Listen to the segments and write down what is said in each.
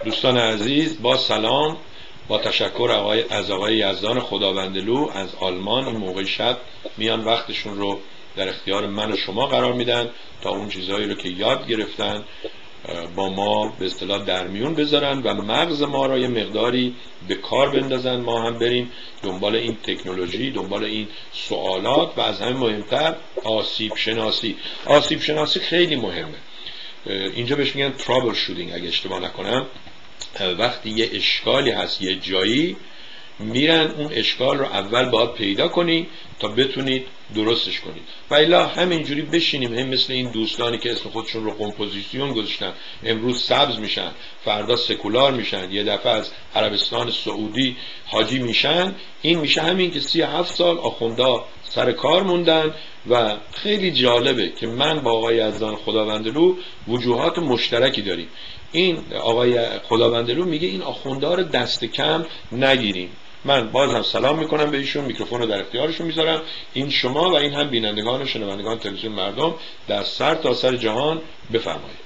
دوستان عزیز، با سلام، با تشکر از آقای یزدان خداوندلو از آلمان. این موقع شب میان وقتشون رو در اختیار من و شما قرار میدن تا اون چیزهایی رو که یاد گرفتن با ما به اصطلاح در میون بذارن و مغز ما را یه مقداری به کار بندازن، ما هم بریم دنبال این تکنولوژی، دنبال این سوالات و از همه مهمتر آسیب شناسی. آسیب شناسی خیلی مهمه. اینجا بهش میگن ترابل شوتینگ اگه اشتباه نکنم. وقتی یه اشکالی هست یه جایی، میرن اون اشکال رو اول باید پیدا کنی تا بتونید درستش کنید، و الا همینجوری بشینیم هم مثل این دوستانی که اسم خودشون رو کمپوزیسیون گذاشتن، امروز سبز میشن فردا سکولار میشن، یه دفعه از عربستان سعودی حاجی میشن. این میشه همین که 37 سال آخوندا سر کار موندن. و خیلی جالبه که من با آقای یزدان خداوندلو وجوهات مشترکی داریم. این آقای خداوندلو میگه این آخوندها رو دست کم نگیریم. من باز هم سلام میکنم به ایشون، میکروفون رو در اختیارشون میذارم. این شما و این هم بینندگان و شنوندگان تلویزیون مردم در سر تا سر جهان، بفرمایید.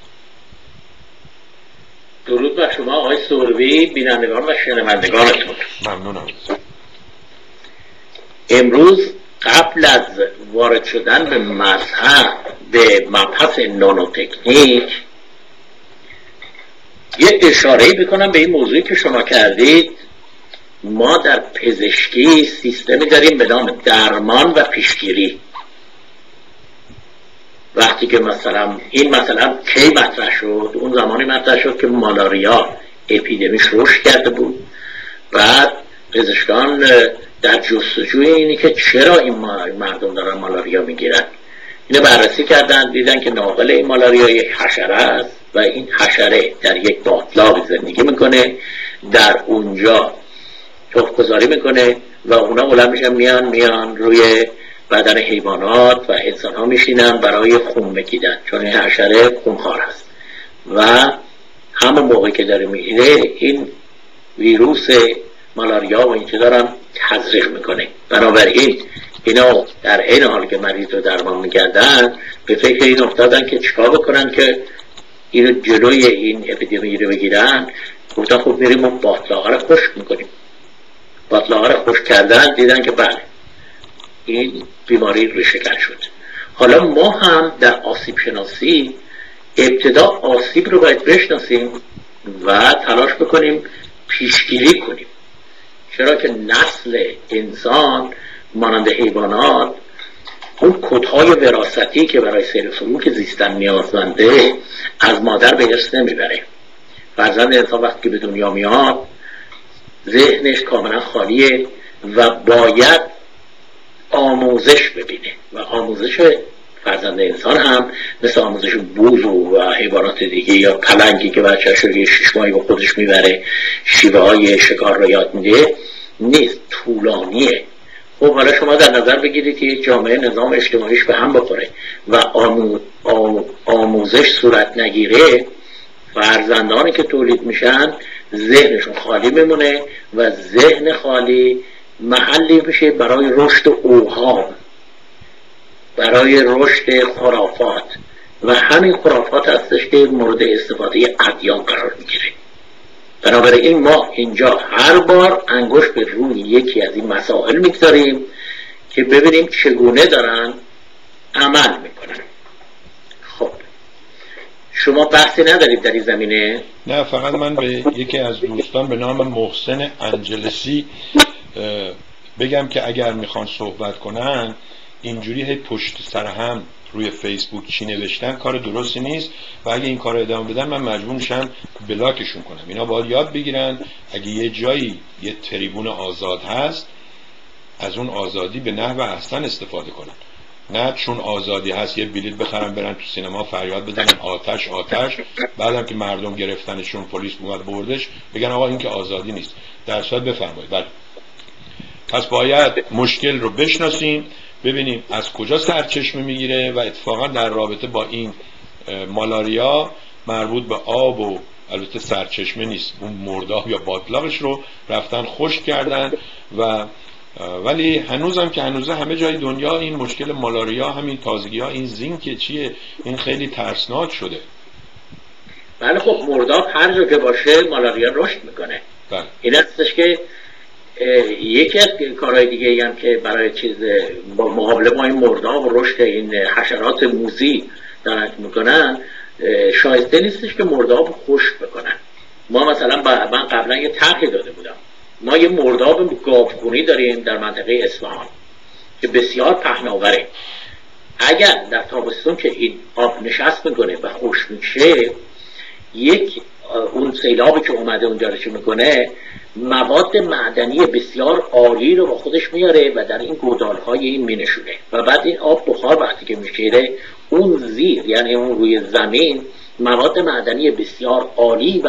درود بر شما آقای سروی، بینندگان و شنوندگانتون. ممنونم. امروز قبل از وارد شدن به مبحث نانوتکنیک یه اشاره‌ای بکنم به این موضوعی که شما کردید. ما در پزشکی سیستمی داریم به نام درمان و پیشگیری. وقتی که مثلا این مثلا کی مطرح شد؟ اون زمانی مطرح شد که مالاریا اپیدمیش رشد کرده بود. بعد پزشکان در جستجوی اینی که چرا این مردم دارن مالاریا میگیرن، اینو بررسی کردن، دیدن که ناقل این مالاریا یک حشره است و این حشره در یک باتلاقی زندگی میکنه، در اونجا تخم گذاری میکنه و اونا بلند میشن میان روی بدن حیوانات و انسان ها میشینن برای خون بگیرن، چون این حشره خونخوار است. و همون موقعی که داره میگیره این ویروس مالاریا و این چه دارن تزریق میکنه. بنابراین اینا در این حال که مریض رو درمان میکردن به فکر این افتادن که چیکار بکنن که اینو جلوی این اپیدمی رو بگیرن. گفتن خب میریم و باتلاقه رو خشک میکنیم. باتلاقه رو خشک کردن، دیدن که بله این بیماری ریشه‌کن شد. حالا ما هم در آسیب شناسی ابتدا آسیب رو باید بشناسیم و تلاش بکنیم پیشگیری کنیم، چرا که نسل انسان مانند حیوانات اون کدهای وراثتی که برای سیر سلوک زیستن نیازمنده از مادر به ارث نمیبره. فرزند انسان وقتی که به دنیا میاد ذهنش کاملا خالیه و باید آموزش ببینه و آموزش فرزند انسان هم مثل آموزش بوز و حیوانات دیگه یا پلنگی که بچه‌ش رو 6 ماهی با خودش میبره شیوه های شکار رو یاد میده نیست، طولانیه. خب حالا شما در نظر بگیرید که یک جامعه نظام اجتماعیش به هم بخوره و آموزش صورت نگیره، فرزندانی که تولید میشن ذهنشون خالی میمونه و ذهن خالی محلی میشه برای رشد اوهام، برای رشد خرافات، و همین خرافات هستش که مورد استفاده ادیان قرار میگیره. بنابراین ما اینجا هر بار انگشت به روی یکی از این مسائل میگذاریم که ببینیم چگونه دارن عمل میکنن. خب شما بحثی ندارید در این زمینه؟ نه، فقط من به یکی از دوستان به نام محسن انجلسی بگم که اگر میخوان صحبت کنن اینجوری هی پشت سر هم روی فیسبوک چی نوشتن کار درستی نیست و اگه این کار رو ادامه بدن من مجبور میشم بلاکشون کنم. اینا باید یاد بگیرن اگه یه جایی یه تریبون آزاد هست از اون آزادی به نحو احسن استفاده کنن، نه چون آزادی هست یه بلیط بخرن برن تو سینما فریاد بزنن آتش آتش، بعدم که مردم گرفتنشون پلیس اومد بردش بگن آقا این که آزادی نیست. در صورت بفرمایید. بله، پس باید مشکل رو بشناسیم، ببینیم از کجا سرچشمه میگیره و اتفاقا در رابطه با این مالاریا مربوط به آب و البته سرچشمه نیست، اون مرداب یا باطلاقش رو رفتن خشک کردن و ولی هنوزم که هنوزه همه جای دنیا این مشکل مالاریا، همین تازگی ها، این زینک چیه، این خیلی ترسناک شده. بله خب مرداب هر جا که باشه مالاریا رشد میکنه. این هستش که یکی از کارهای دیگه هم که برای چیز با مقابله با این مرداب و رشد این حشرات موذی دارن میکنن، شایسته نیستش که مرداب خشک بکنن. ما مثلا من قبلا یه طرحی داده بودم، ما یه مرداب گاوخونی داریم در منطقه اصفهان که بسیار پهناوره. اگر در تابستون که این آب نشست میکنه و خشک میشه، یک اون سیلابی که اومده اونجا رو چه میکنه، مواد معدنی بسیار عالی رو با خودش میاره و در این گودال‌های این مینشونه و بعد این آب بخار وقتی که میشیره اون زیر، یعنی اون روی زمین، مواد معدنی بسیار عالی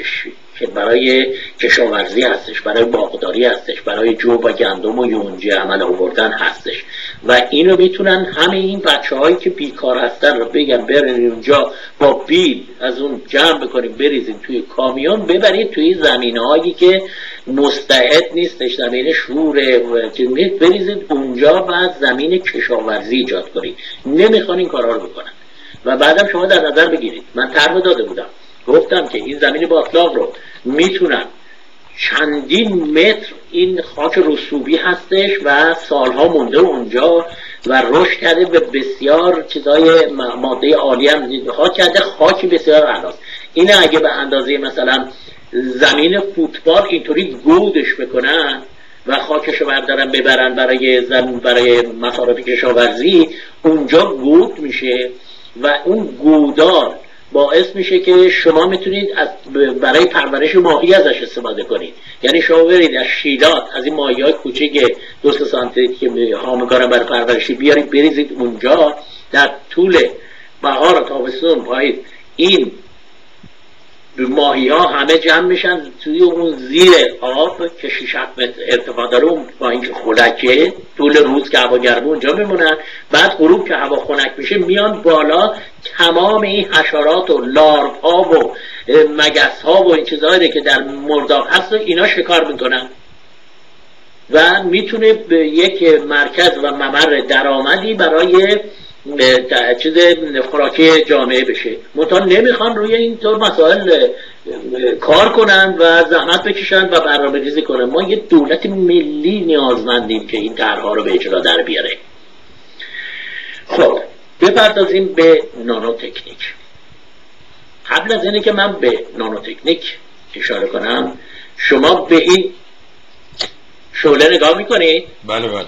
برای کشاورزی هستش، برای باغداری هستش، برای جو و گندم و یونجه عمل آوردن هستش و اینو میتونن همه این بچه‌هایی که بیکار هستن رو بگن برین اونجا با بیل از اون جمع بکنیم بریزیم توی کامیون ببرید توی زمینه‌هایی که مستعد نیستش، زمین شوره بریزید اونجا و زمین کشاورزی ایجاد کنید. نمیخوان این کارا رو بکنن. و بعدم شما در نظر بگیرید، من طرح داده بودم، گفتم که این زمین باطلاق رو میتونن چندین متر، این خاک رسوبی هستش و سالها مونده اونجا و رشد کرده به بسیار چیزای ماده عالی هم خاک کرده، خاکی بسیار اعلاست. اینه اگه به اندازه مثلا زمین فوتبال اینطوری گودش بکنن و خاکشو بردارن ببرن برای مصارف کشاورزی، اونجا گود میشه و اون گودال باعث میشه که شما میتونید برای پرورش ماهی ازش استفاده کنید. یعنی شما برید از شیلات، از این ماهی‌های کوچیک 2 سانتی که هامکارن برای پرورشی بیارید بریزید اونجا، در طول بهار و تابستون باید این ماهی‌ها همه جمع میشن توی اون زیر آب که 6 متر ارتفاع داره، اون با اینکه خنکه طول روز که هوا گرمه اونجا میمونن، بعد غروب که هوا خنک میشه میان بالا، تمام این حشرات و لاروا و مگس‌ها و این چیزایی که در مرداب هست اینا شکار میکنن و میتونه به یک مرکز و ممر درآمدی برای چیز خوراکی جامعه بشه. منتها نمیخوان روی این طور مسائل کار کنن و زحمت بکشن و برنامه‌ریزی کنن. ما یه دولت ملی نیازمندیم که این طرح‌ها رو به اجرا در بیاره. خب بپردازیم به نانو تکنیک. قبل از اینه که من به نانو تکنیک اشاره کنم، شما به این شعله نگاه میکنید؟ بله بله.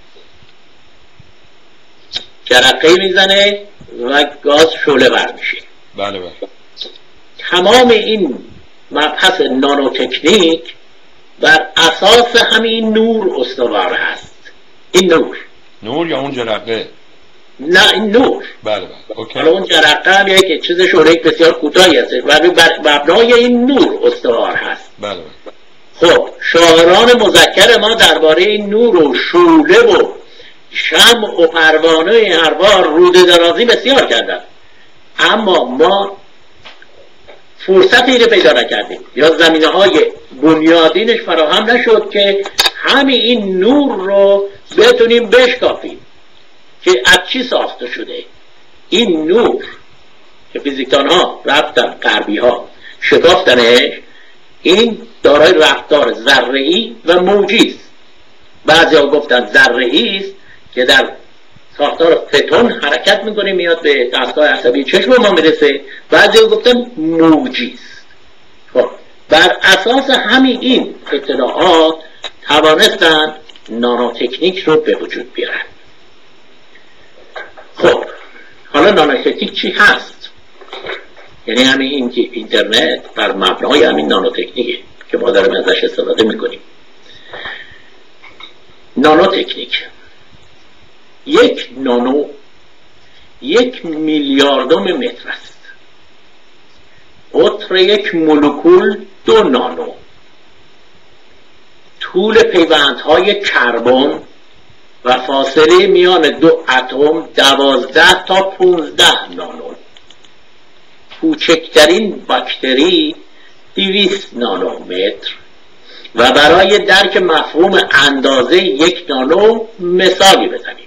جرقه میزنه و گاز شعله بر میشه. بله بله. تمام این مبحث نانو تکنیک بر اساس همین نور استوار هست. این نور یا اون جرقه؟ نه این نور. بله بله. اوکی. حالا اون جرقه هم یک چیز شعله بسیار کوتاهی هست و بر مبنای این نور استوار هست. بله بله. خب شاعران مذکر ما درباره این نور و شعله و شمع و پروانه هروار روده درازی بسیار کردن، اما ما فرصت اینو پیدا نکردیم یا زمینه های بنیادینش فراهم نشد که همین این نور رو بتونیم بشکافیم که از چی ساخته شده. این نور که فیزیکدان ها رفتن، غربی ها شکافتنش، این دارای رفتار ذره‌ای و موجی است. بعضیا گفتن ذره‌ای است که در ساختار فوتون حرکت میکنه میاد به دستگاه عصبی چشم ما میرسه، بعضیا گفتن موجی است. خب بر اساس همین این اطلاعات توانستن نانو تکنیک رو به وجود بیارن. خب حالا نانو تکنیک چی هست؟ یعنی همین این که اینترنت بر مبنای همین نانو تکنیکه که ما داریم ازش استفاده میکنیم. نانو تکنیک، یک نانو 1 میلیاردم متر است. قطر یک مولکول 2 نانو. طول پیوندهای کربن و فاصله میان 2 اتم 12 تا 15 نانو. کوچکترین باکتری 200 نانومتر. و برای درک مفهوم اندازه 1 نانو مثالی بزنیم.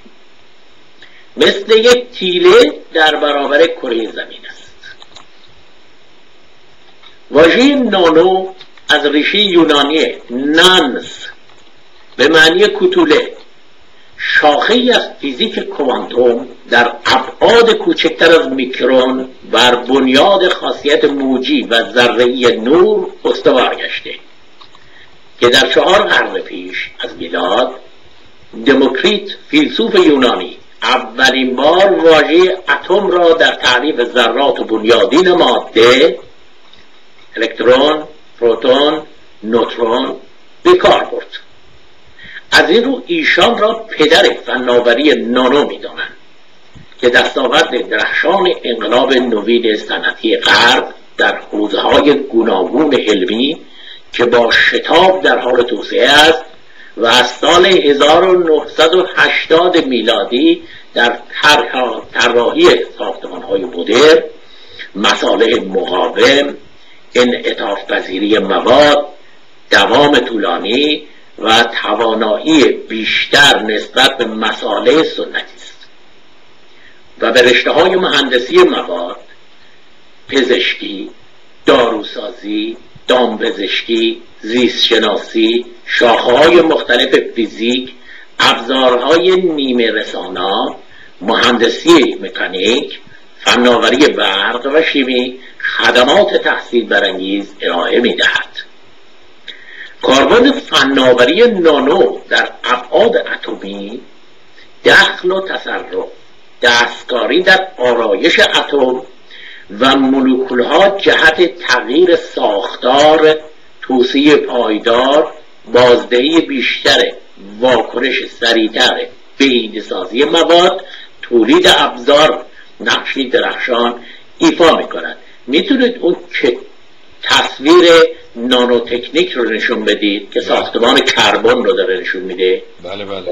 مثل یک تیله در برابر کره زمین است. واژه نانو از ریشه یونانی نانس به معنی کوتوله، شاخه‌ای از فیزیک کوانتوم در ابعاد کوچکتر از میکرون بر بنیاد خاصیت موجی و ذره‌ای نور استوار گشته که در 4 قرن پیش از میلاد دموکریت فیلسوف یونانی اولین بار واژه اتم را در تعریف ذرات و بنیادین ماده الکترون، پروتون، نوترون به کار برد. از این رو ایشان را پدر فناوری نانو می‌دانند که دستاورد درخشان انقلاب نوین صنعتی غرب در حوزه‌های گوناگون علمی که با شتاب در حال توسعه است و از سال 1980 میلادی در طراحی ساختمان‌های مدرن، مصالح مقاوم، انعطاف پذیری مواد، دوام طولانی و توانایی بیشتر نسبت به مصالح سنتی است و به رشته‌های مهندسی مواد، پزشکی، داروسازی، دامپزشکی، زیستشناسی، شاخه‌های مختلف فیزیک، ابزارهای نیمه رسانا، مهندسی مکانیک، فناوری برق و شیمی خدمات تحصیل برانگیز ارائه می‌دهد. کاربرد فناوری نانو در ابعاد اتمی، دخل و تصرف، دستکاری در آرایش اتم و مولکول‌ها جهت تغییر ساختار، توسعه پایدار، بازدهی بیشتر، واکنش سریعتر، بهینه‌سازی مواد، تولید ابزار نقشی درخشان ایفا می‌کند. میتونید اون تصویر نانو تکنیک رو نشون بدید که ساختمان کربن رو داره نشون میده؟ بله بله.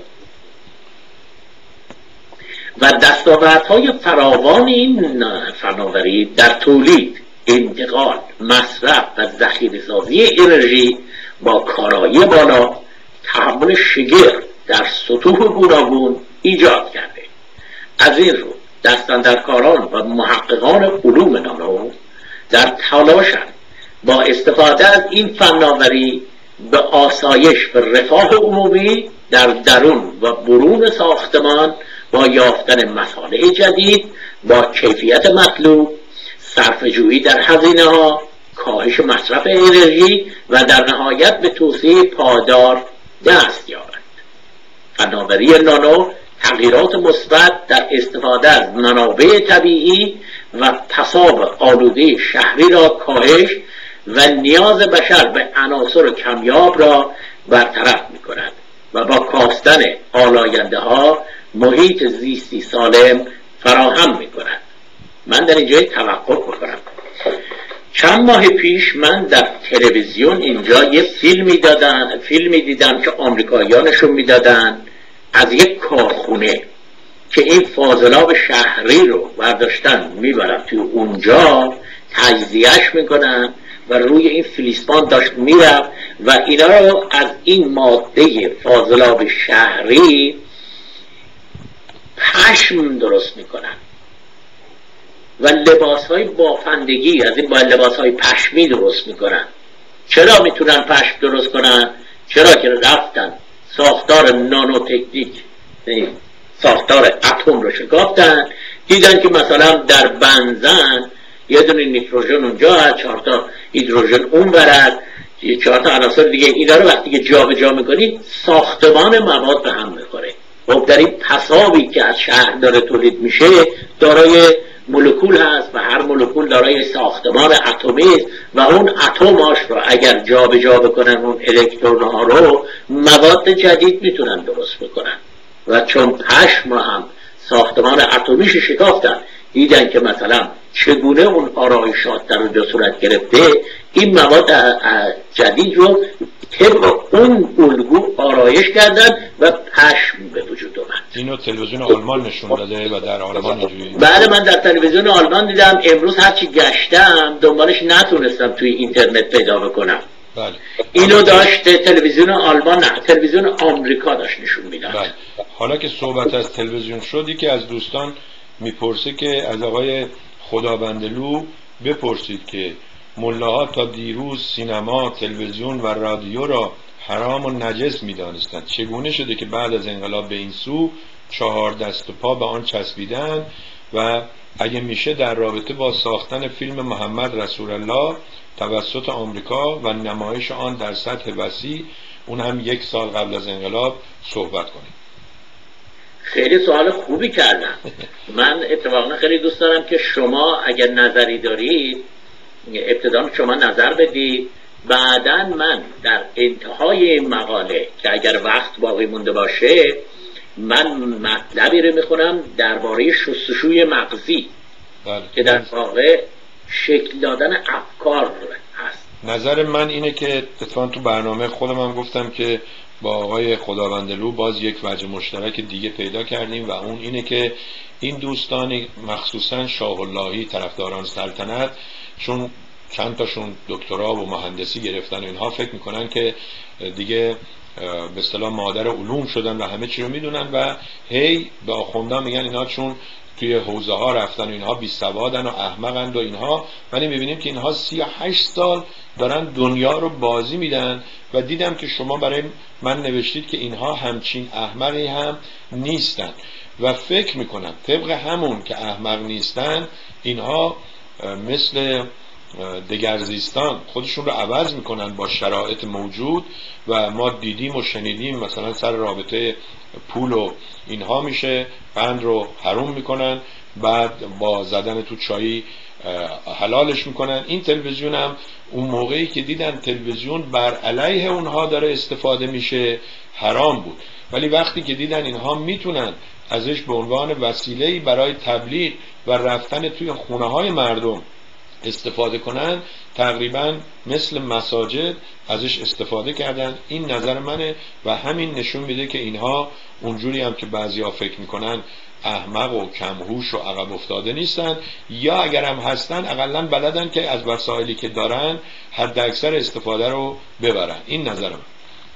و دستاوردهای فراوان این فناوری در تولید، انتقال، مصرف و ذخیره‌سازی انرژی با کارایی بالا تحمل شگرف در سطوح گوناگون ایجاد کرده. از این رو دستاندرکاران و محققان علوم نانو در تلاشند با استفاده از این فناوری به آسایش و رفاه عمومی در درون و برون ساختمان با یافتن مصالح جدید با کیفیت مطلوب، صرفه‌جویی در هزینه‌ها، کاهش مصرف انرژی و در نهایت به توسعه پایدار دست یابند. فناوری نانو تغییرات مثبت در استفاده از منابع طبیعی و تصاب آلوده شهری را کاهش و نیاز بشر به عناصر کمیاب را برطرف می‌کند و با کاستن آلاینده‌ها محیط زیستی سالم فراهم می‌کند. من در اینجا توقف می‌کنم. چند ماه پیش من در تلویزیون اینجا یه فیلمی دیدم که آمریکایی‌ها نشون میدادن از یک کارخونه که این فاضلاب شهری رو برداشتن میبرن توی اونجا تجزیهش میکنن و روی این فلیسپان داشت میرفت و اینا رو از این ماده فاضلاب شهری پشم درست میکنن و لباسهای بافندگی از این با لباسهای پشمی درست میکنن. چرا میتونن پشم درست کنن؟ چرا که رفتن ساختار نانو تکنیک، ساختار اتم رو شکافتن، دیدن که مثلا در بنزن یه دونه نیتروژن اونجا هست، 4 تا هیدروژن اون برد، 4 تا عناصر دیگه، اینا رو وقتی که جا به جا میکنید ساختمان مواد به هم میخوره. خب در این پسابی که از شهر داره تولید میشه دارای مولکول هست و هر مولکول دارای ساختمان اتمی است و اون اتماش رو اگر جا به جا بکنن اون الکترون ها رو مواد جدید میتونن درست بکنن. و چون پشم رو هم ساختمان اتمیش شکافتن، دیدن که مثلا چگونه اون آرایشات در اونجا صورت گرفته، این مواد جدید رو طبق اون الگو آرایش کردن و پشم به وجود اومد. اینو تلویزیون آلمان نشون داده و در آلمان اینجوری. بله من در تلویزیون آلمان دیدم. امروز هرچی گشتم دنبالش نتونستم توی اینترنت پیدا بکنم. بله. اینو داشت تلویزیون آلمان، نه تلویزیون آمریکا داشت نشون میداد. بله. حالا که صحبت از تلویزیون شدی که از دوستان میپرسه که از آقای خدابندلو بپرسید که ملاها تا دیروز سینما، تلویزیون و رادیو را حرام و نجس می‌دانستند. چگونه شده که بعد از انقلاب به این سو 4 دست و پا به آن چسبیدن و اگه میشه در رابطه با ساختن فیلم محمد رسول الله توسط آمریکا و نمایش آن در سطح وسیع، اون هم 1 سال قبل از انقلاب، صحبت کنیم. خیلی سوال خوبی کردن. من اتفاقا خیلی دوست دارم که شما اگر نظری دارید ابتدا شما نظر بدید، بعداً من در انتهای این مقاله که اگر وقت باقی مونده باشه من مطلبی رو میخونم درباره شستشوی مغزی که در واقع شکل دادن افکار هست. نظر من اینه که اتفاقا تو برنامه خودم هم گفتم که با آقای خداوندلو باز یک وجه مشترک دیگه پیدا کردیم و اون اینه که این دوستانی مخصوصا شاه اللهی طرفداران سلطنت، چون چند تاشون دکترا و مهندسی گرفتن و اینها، فکر میکنن که دیگه به اصطلاح مادر علوم شدن و همه چی رو میدونن و هی به آخوندان میگن اینها چون توی حوزه ها رفتن و اینها بی سوادن و احمقند و اینها، ولی میبینیم که اینها 38 سال دارن دنیا رو بازی میدن و دیدم که شما برای من نوشتید که اینها همچین احمقی هم نیستن و فکر میکنم طبق همون که احمق نیستن، اینها مثل دگرزیستان خودشون رو عوض میکنن با شرایط موجود و ما دیدیم و شنیدیم مثلا سر رابطه پول و اینها میشه بند رو حروم میکنن، بعد با زدن تو چایی حلالش میکنن. این تلویزیون هم اون موقعی که دیدن تلویزیون بر علیه اونها داره استفاده میشه حرام بود، ولی وقتی که دیدن اینها میتونن ازش به عنوان وسیله‌ای برای تبلیغ و رفتن توی خونه های مردم استفاده کنن، تقریبا مثل مساجد ازش استفاده کردن. این نظر منه و همین نشون میده که اینها اونجوری هم که بعضیا فکر میکنن احمق و کمهوش و عقب افتاده نیستن، یا اگر هم هستن اقلا بلدن که از وسایلی که دارن حد اکثر استفاده رو ببرن. این نظر من.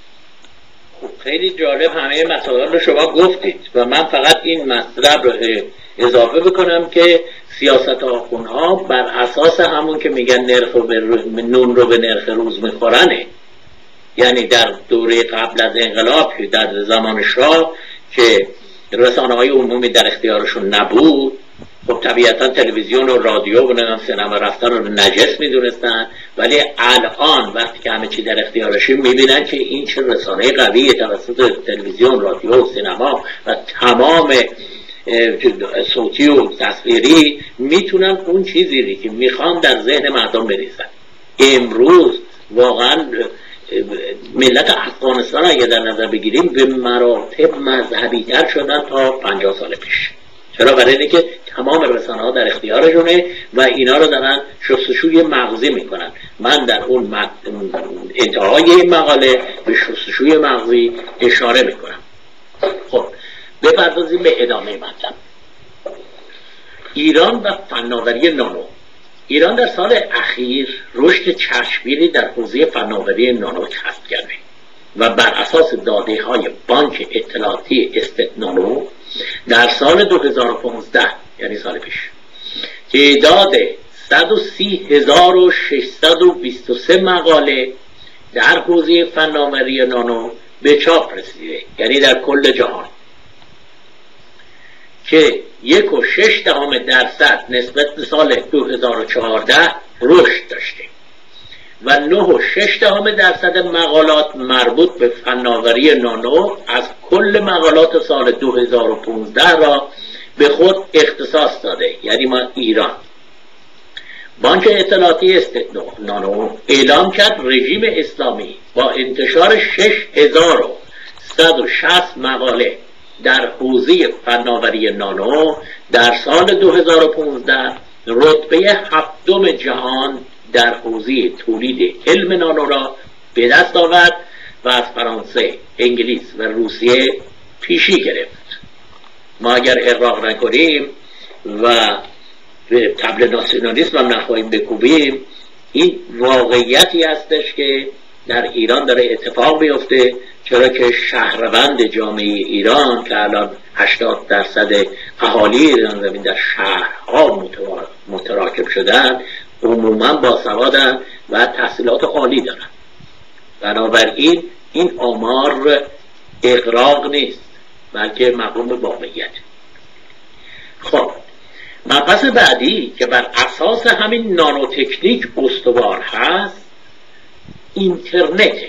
خیلی جالب همه مسائل رو شما گفتید و من فقط این مطلب رو اضافه بکنم که سیاست آخوندها بر اساس همون که میگن نون رو به نرخ روز میخورنه. یعنی در دوره قبل از انقلاب که در زمان شاه که رسانه‌های عمومی در اختیارشون نبود، خب طبیعتا تلویزیون و رادیو و سینما رفتن رو نجس میدونستن، ولی الان وقتی که همه چی در اختیارشون میبینن که این چه رسانه قویه توسط تلویزیون، رادیو و سینما و تمام صوتی و تصویری میتونن اون چیزی که میخوان در ذهن مردم بریزن. امروز واقعا ملت افغانستان اگه در نظر بگیریم به مراتب مذهبی تر شدن تا 50 سال پیش. چرا؟ برای اینه که تمام رسانه ها در اختیارشونه و اینا رو دارن شستشوی مغزی میکنن. من در اون انتهای این مقاله به شستشوی مغزی اشاره میکنم. خب بپردازیم به ادامه مطلب. ایران و فناوری نانو. ایران در سال اخیر رشد چشمگیری در حوزه فناوری نانو کسب کرده و بر اساس داده های بانک اطلاعاتی استتنانو در سال 2015 یعنی سال پیش تعداد 130,623 مقاله در حوزه فناوری نانو به چاپ رسیده، یعنی در کل جهان، که 1.6% نسبت به سال 2014 رشد داشته و 9.6% مقالات مربوط به فناوری نانو از کل مقالات سال 2015 را به خود اختصاص داده. یعنی ما ایران. بانک اطلاعاتی استتنانو اعلام کرد رژیم اسلامی با انتشار 6,160 مقاله در حوزه فناوری نانو در سال 2015 رتبه 7 جهان در حوزه تولید علم نانو را به دست آورد و از فرانسه، انگلیس و روسیه پیشی گرفت. ما اگر اغراق نکنیم و به طبل ناسیونالیسم هم نخواهیم بکوبیم، این واقعیتی هستش که در ایران داره اتفاق بیفته. چرا که شهروند جامعه ایران که الان 80% اهالی ایران زمین در شهرها متراکم شدن، عموما باسوادن و تحصیلات عالی دارن. بنابراین این آمار اغراق نیست، بلکه مقرون به واقعیت. خب مبحث بعدی که بر اساس همین نانوتکنیک استوار هست اینترنته.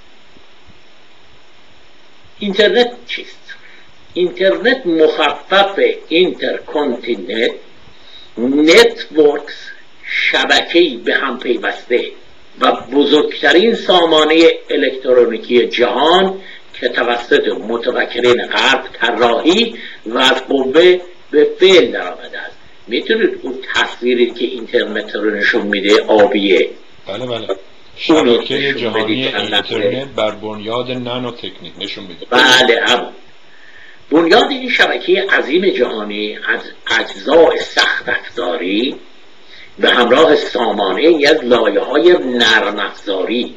اینترنت چیست؟ اینترنت مخفف اینترکانتیننت نتورکس، شبکه‌ای به هم پیوسته و بزرگترین سامانه الکترونیکی جهان که توسط متفکرین غرب طراحی و از قوه به فعل درآمده است. میتونید اون تصویری که اینترنت رو نشون میده آبیه؟ بله شبکه جهانی اینترنت بر بنیاد نانو تکنیک نشون میده. بله همون بنیاد این شبکه عظیم جهانی از اجزای سخت افزاری به همراه سامانه ای از لایه‌های نرم افزاری.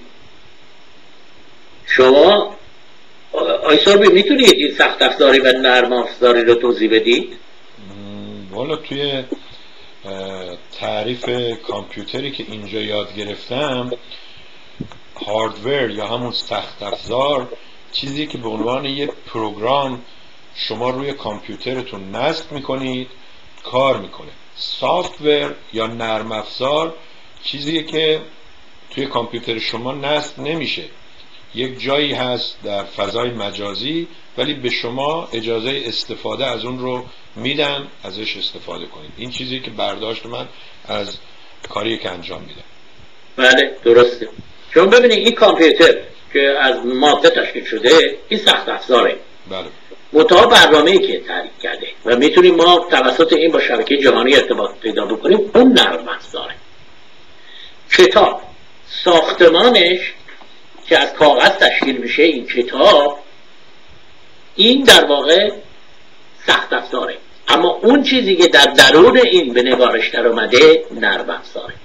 شما آیساربی میتونید این سخت افزاری و نرم افزاری رو توضیح بدید؟ والا توی تعریف کامپیوتری که اینجا یاد گرفتم، هاردور یا همون سخت افزار چیزی که به عنوان یک پروگرام شما روی کامپیوترتون نصب میکنید کار میکنه. سافتور یا نرم افزار چیزی که توی کامپیوتر شما نصب نمیشه، یک جایی هست در فضای مجازی ولی به شما اجازه استفاده از اون رو میدن، ازش استفاده کنید. این چیزی که برداشت من از کاری که انجام میدم. بله درسته. شما ببینید این کامپیوتر که از ماده تشکیل شده این سخت افزاره. بله. منتها برنامه‌ای که تعریف کرده و میتونیم ما توسط این با شبکه جهانی ارتباط پیدا بکنیم اون نرم افزاره. کتاب ساختمانش که از کاغذ تشکیل میشه، این کتاب این در واقع سخت افزاره، اما اون چیزی که در درون این به نگارش در اومده نرم افزاره.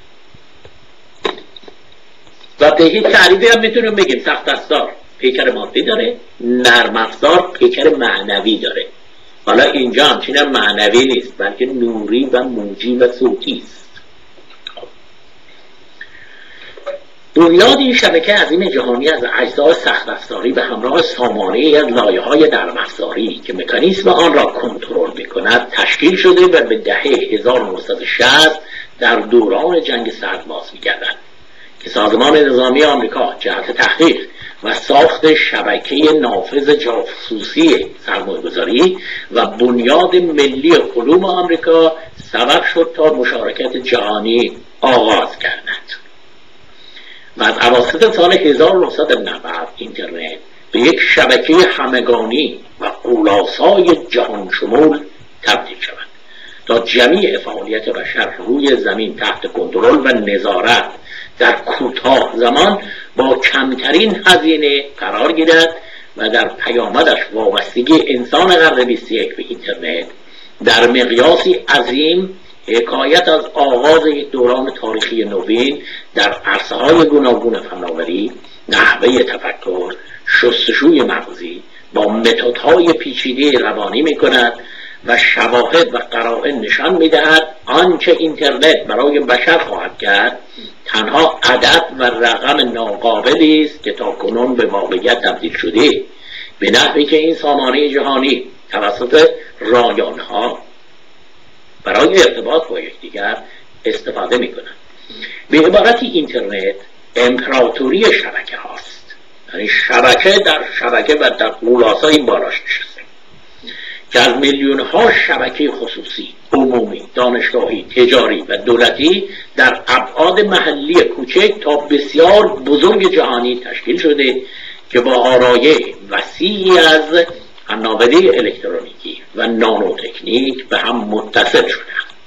و به هیچ تعریفی هم میتونیم بگیم سخت افزار پیکر مادی داره، نرم افزار پیکر معنوی داره. حالا اینجا همچنین معنوی نیست بلکه نوری و موجی و صوتی است. بنیاد این شبکه عظیم جهانی از اجزای سخت افزاری به همراه سامانه‌ای از لایه‌های نرم افزاری که مکانیزم آن را کنترل می‌کند تشکیل شده و به دهه 1960 در دوران جنگ سرد باز می‌گردد که سازمان نظامی آمریکا جهت تحقیق و ساخت شبکه نافذ جاسوسی سرمایه‌گذاری و بنیاد ملی علوم آمریکا سبب شد تا مشارکت جهانی آغاز گردد. و از اواسط سال 1990 اینترنت به یک شبکه همگانی و غول‌آسای جهان شمول تبدیل شود تا جمیع فعالیت بشر روی زمین تحت کنترل و نظارت در کوتاه زمان با کمترین هزینه قرار گیرد و در پیامدش وابستگی انسان قرن 21 به اینترنت در مقیاسی عظیم حکایت از آغاز یک دوران تاریخی نوین در عرصه‌های گوناگون فناوری، نحوه تفکر، شستشوی مغزی با متدهای پیچیده روانی می‌کند و شواهد و قرائن نشان می‌دهد آنچه اینترنت برای بشر خواهد کرد تنها عدد و رقم ناقابلی است که تاکنون به واقعیت تبدیل شده، به نحوی که این سامانه جهانی توسط رایانه‌ها برای ارتباط با یکدیگر استفاده می‌کنند. به عبارتی اینترنت امپراتوری شبکه هاست، یعنی شبکه در شبکه و در غول‌آسای بالاش نشسته که از میلیون ها شبکه خصوصی، عمومی، دانشگاهی، تجاری و دولتی در ابعاد محلی کوچک تا بسیار بزرگ جهانی تشکیل شده که با آرایه وسیعی از فناوری الکترونیکی و نانوتکنیک به هم متصل شده.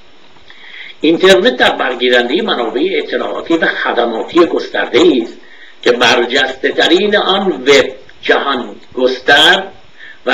اینترنت در برگیرنده منابع اطلاعاتی و خدماتی گسترده است که برجسته ترین آن وب جهان گستر و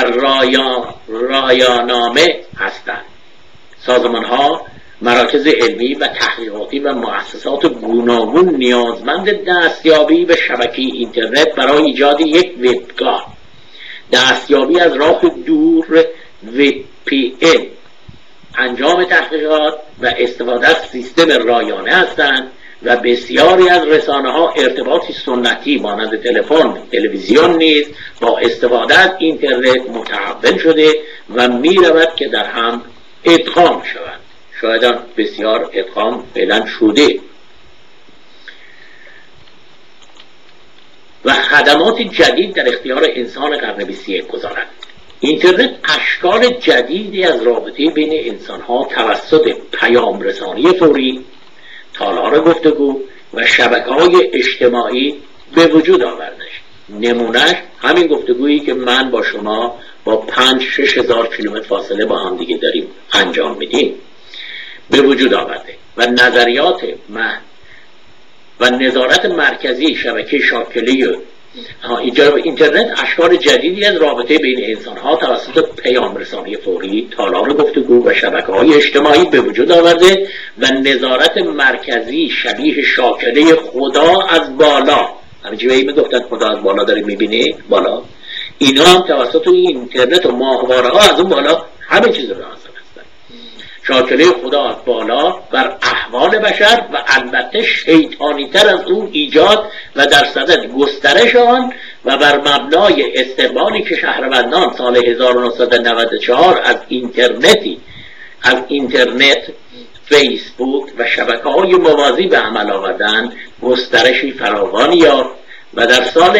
رایانامه هستند. سازمان ها، مراکز علمی و تحقیقاتی و مؤسسات گوناگون نیازمند دستیابی به شبکه اینترنت برای ایجاد یک وبگاه، دستیابی از راه دور VPN انجام تحقیقات و استفاده از سیستم رایانه هستند و بسیاری از رسانه‌ها ارتباطی سنتی مانند تلفن، تلویزیون نیز با استفاده از اینترنت متحول شده و می‌رود که در هم ادغام شوند. شاید هم بسیار ادغام فعلا شده و خدمات جدید در اختیار انسان قرن 21 گذارند. اینترنت اشکال جدیدی از رابطه بین انسان‌ها توسط پیام رسانی فوری، تالار گفتگو و شبکه‌های اجتماعی به وجود آوردش. نمونهش همین گفتگویی که من با شما با 5-6 هزار کیلومتر فاصله با هم دیگه داریم انجام میدیم به وجود آورده و نظریات و نظارت مرکزی شبکه شاکله اینترنت اشکال جدیدی از رابطه بین انسان‌ها توسط پیام رسانی فوری، تالار گفتگو و شبکه‌های اجتماعی به وجود آورده و نظارت مرکزی شبیه شاکله خدا از بالا، همینجوری میگفتن خدا از بالا داره میبینه بالا، اینا هم توسط اینترنت و ماهواره‌ها از اون بالا همه چیز رو حاصل هستن. شاکله خدا از بالا بر احوال بشر و البته شیطانی‌تر از اون ایجاد و در صدد گسترش آن و بر مبنای استقبالی که شهروندان سال 1994 از اینترنت، فیسبوک و شبکه‌های موازی به عمل آوردند گسترشی فراوانی یافت و در سال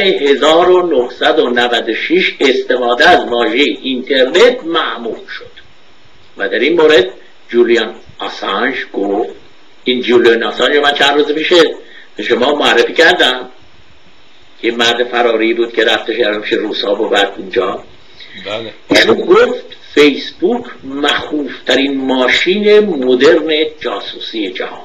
1996 استفاده از واژه اینترنت معمول شد و در این مورد جولیان آسانژ گفت، این جولیان آسانژ من چند روز پیش به شما معرفی کردم که مرد فراری بود که رفتش پیش روسا و بعد اونجا گفت فیسبوک مخوفترین ماشین مدرن جاسوسی جهان.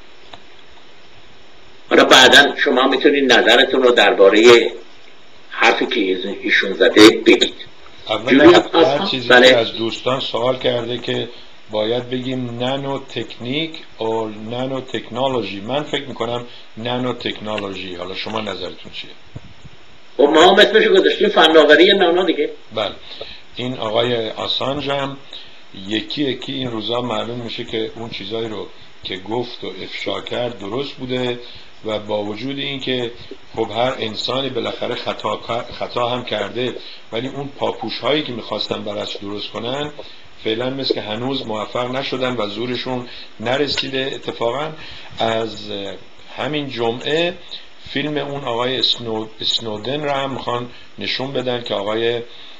حالا بعدا شما میتونید نظرتون رو درباره حرفی که ایشون زده بگید. هر چیزی که از دوستان سوال کرده که باید بگیم نانو تکنیک و نانو تکنولوژی، من فکر میکنم نانو تکنولوژی. حالا شما نظرتون چیه؟ و ما هم اسمشو گذاشتیم فناوری نانو دیگه. بله، این آقای آسانژ هم یکی این روزا معلوم میشه که اون چیزایی رو که گفت و افشا کرد درست بوده و با وجود این که خب هر انسانی بالاخره خطا هم کرده، ولی اون پاپوش هایی که میخواستن براش درست کنن فعلا مثل که هنوز موفق نشدن و زورشون نرسیده. اتفاقا از همین جمعه فیلم اون آقای اسنودن را هم میخوان نشون بدن که آقای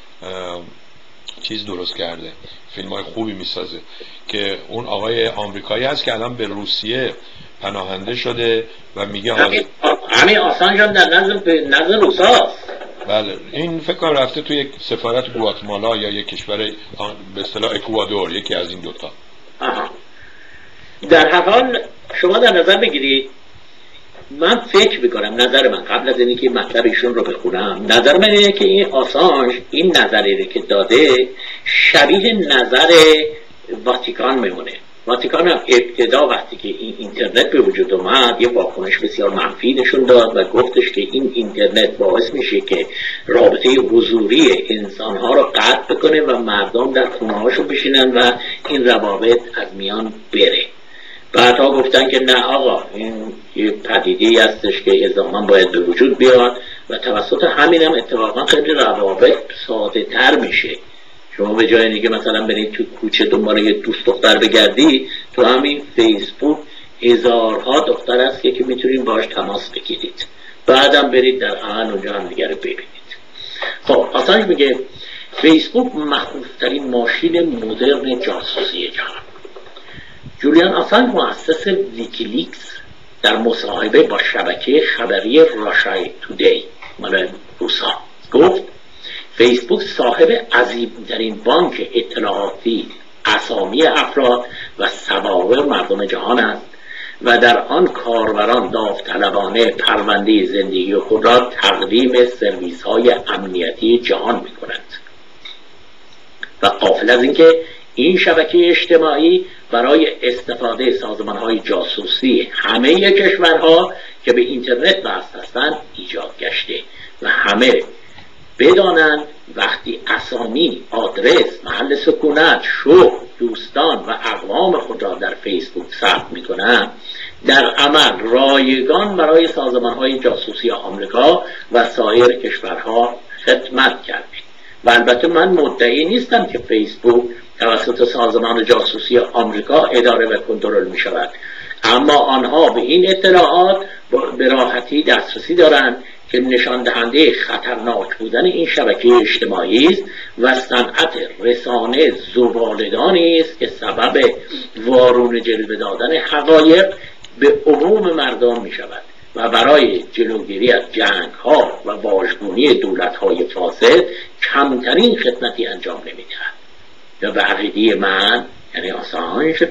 چیز درست کرده، فیلم های خوبی میسازه، که اون آقای آمریکایی هست که الان به روسیه پناهنده شده و میگه همین آسانژ هم در نزد روساست. بله، این فکر کنم رفته توی یک سفارت گواتمالا یا یک کشور به اصطلاح اکوادور، یکی از این دوتا. در هر حال شما در نظر بگیرید، من فکر میکنم، نظر من قبل از اینکه مطلب ایشون رو بخونم، نظر من اینه که این آسانژ این نظری که داده شبیه نظر واتیکان میمونه. واتیکان هم ابتدا وقتی که این اینترنت به وجود اومد یه واکنش بسیار منفی نشون داد و گفتش که این اینترنت باعث میشه که رابطه حضوری انسانها رو قطع بکنه و مردم در خونه‌هاشون بشینن و این روابط از میان بره. بعدها گفتن که نه آقا، این یه پدیده‌ای هستش که الزاماً باید به وجود بیاد و توسط همین هم اتفاقا خیلی روابط ساده تر میشه. شما به جای اینکه مثلا برید تو کوچه دنبال یه دوست دختر بگردی، تو همین فیسبوک هزارها دختر هست که میتونید باهاش تماس بگیرید، بعدم برید در عمل اونجا هم دیگه رو ببینید. خب آسانژ میگه فیسبوک مخوفترین ماشین مدرن جاسوسی جهان. جولیان آسانژ مؤسس ویکیلیکس در مصاحبه با شبکه خبری راشای تودی مال روسا گفت فیسبوک صاحب عظیم‌ترین بانک اطلاعاتی اسامی افراد و سوابق مردم جهان است و در آن کاربران داوطلبانه پرونده زندگی خود را تقدیم سرویس‌های امنیتی جهان می‌کنند. و غافل از اینکه این شبکه اجتماعی برای استفاده سازمان‌های جاسوسی همه کشورها که به اینترنت وصل هستند ایجاد گشته و همه بدانند وقتی اسامی، آدرس، محل سکونت، شغل، دوستان و سالگان برای سازمان‌های جاسوسی آمریکا و سایر کشورها خدمت کرد. و البته من مدعی نیستم که فیسبوک توسط سازمان جاسوسی آمریکا اداره و کنترل می شود، اما آنها به این اطلاعات به راحتی دسترسی دارند که نشان دهنده خطرناک بودن این شبکه اجتماعی است و صنعت رسانه زباله‌دانی است که سبب وارونه جلوه دادن حقایق به عموم مردم می شود و برای جلوگیری از جنگ‌ها و واژگونی دولت‌های فاسد کمترین خدمتی انجام نمی‌دهد. و به عقیده من، یعنی آسانژ،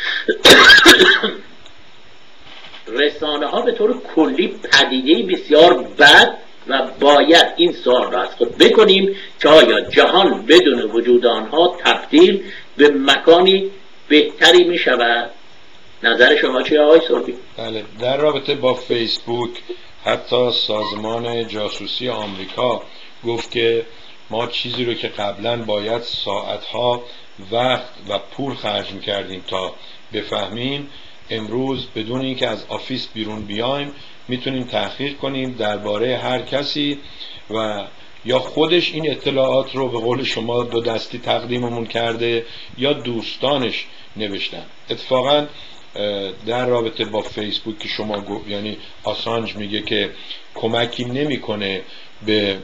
رسانه ها به طور کلی پدیده بسیار بد و باید این سوال را از خود بکنیم که آیا جهان بدون وجود آنها تبدیل به مکانی بهتری می شود؟ نظر شما چیه آقای سربی؟ بله، در رابطه با فیسبوک حتی سازمان جاسوسی آمریکا گفت که ما چیزی رو که قبلا باید ساعتها وقت و پول خرج می‌کردیم تا بفهمیم، امروز بدون اینکه از آفیس بیرون بیایم میتونیم تحقیق کنیم درباره هر کسی و یا خودش این اطلاعات رو به قول شما دو دستی تقدیممون کرده یا دوستانش نوشتن. اتفاقا در رابطه با فیسبوک که شما یعنی آسانج میگه که کمکی نمیکنه به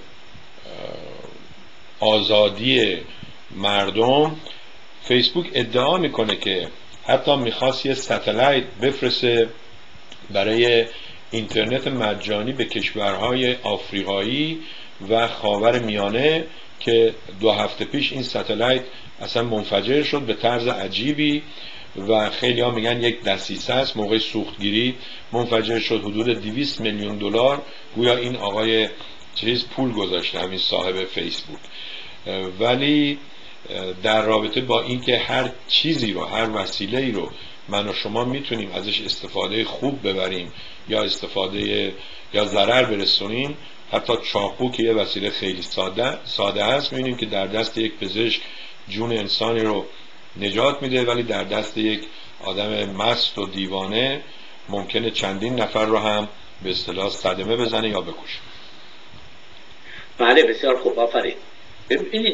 آزادی مردم، فیسبوک ادعا میکنه که حتی میخواست یه ستلایت بفرسته برای اینترنت مجانی به کشورهای آفریقایی و خاور میانه که 2 هفته پیش این ستلایت اصلا منفجر شد به طرز عجیبی و خیلی ها میگن یک دسیسه است، موقع سوختگیری منفجر شد. حدود 200 میلیون دلار گویا این آقای پول گذاشته، همین صاحب فیسبوک. ولی در رابطه با اینکه هر چیزی رو، هر وسیله‌ای رو من و شما میتونیم ازش استفاده خوب ببریم یا استفاده یا ضرر برسونیم، حتی چاقو که یه وسیله خیلی ساده است، میبینیم که در دست یک پزشک جون انسانی رو نجات میده، ولی در دست یک آدم مست و دیوانه ممکنه چندین نفر رو هم به اصطلاح صدمه بزنه یا بکشه. بله، بسیار خوب، آفرین. ببینید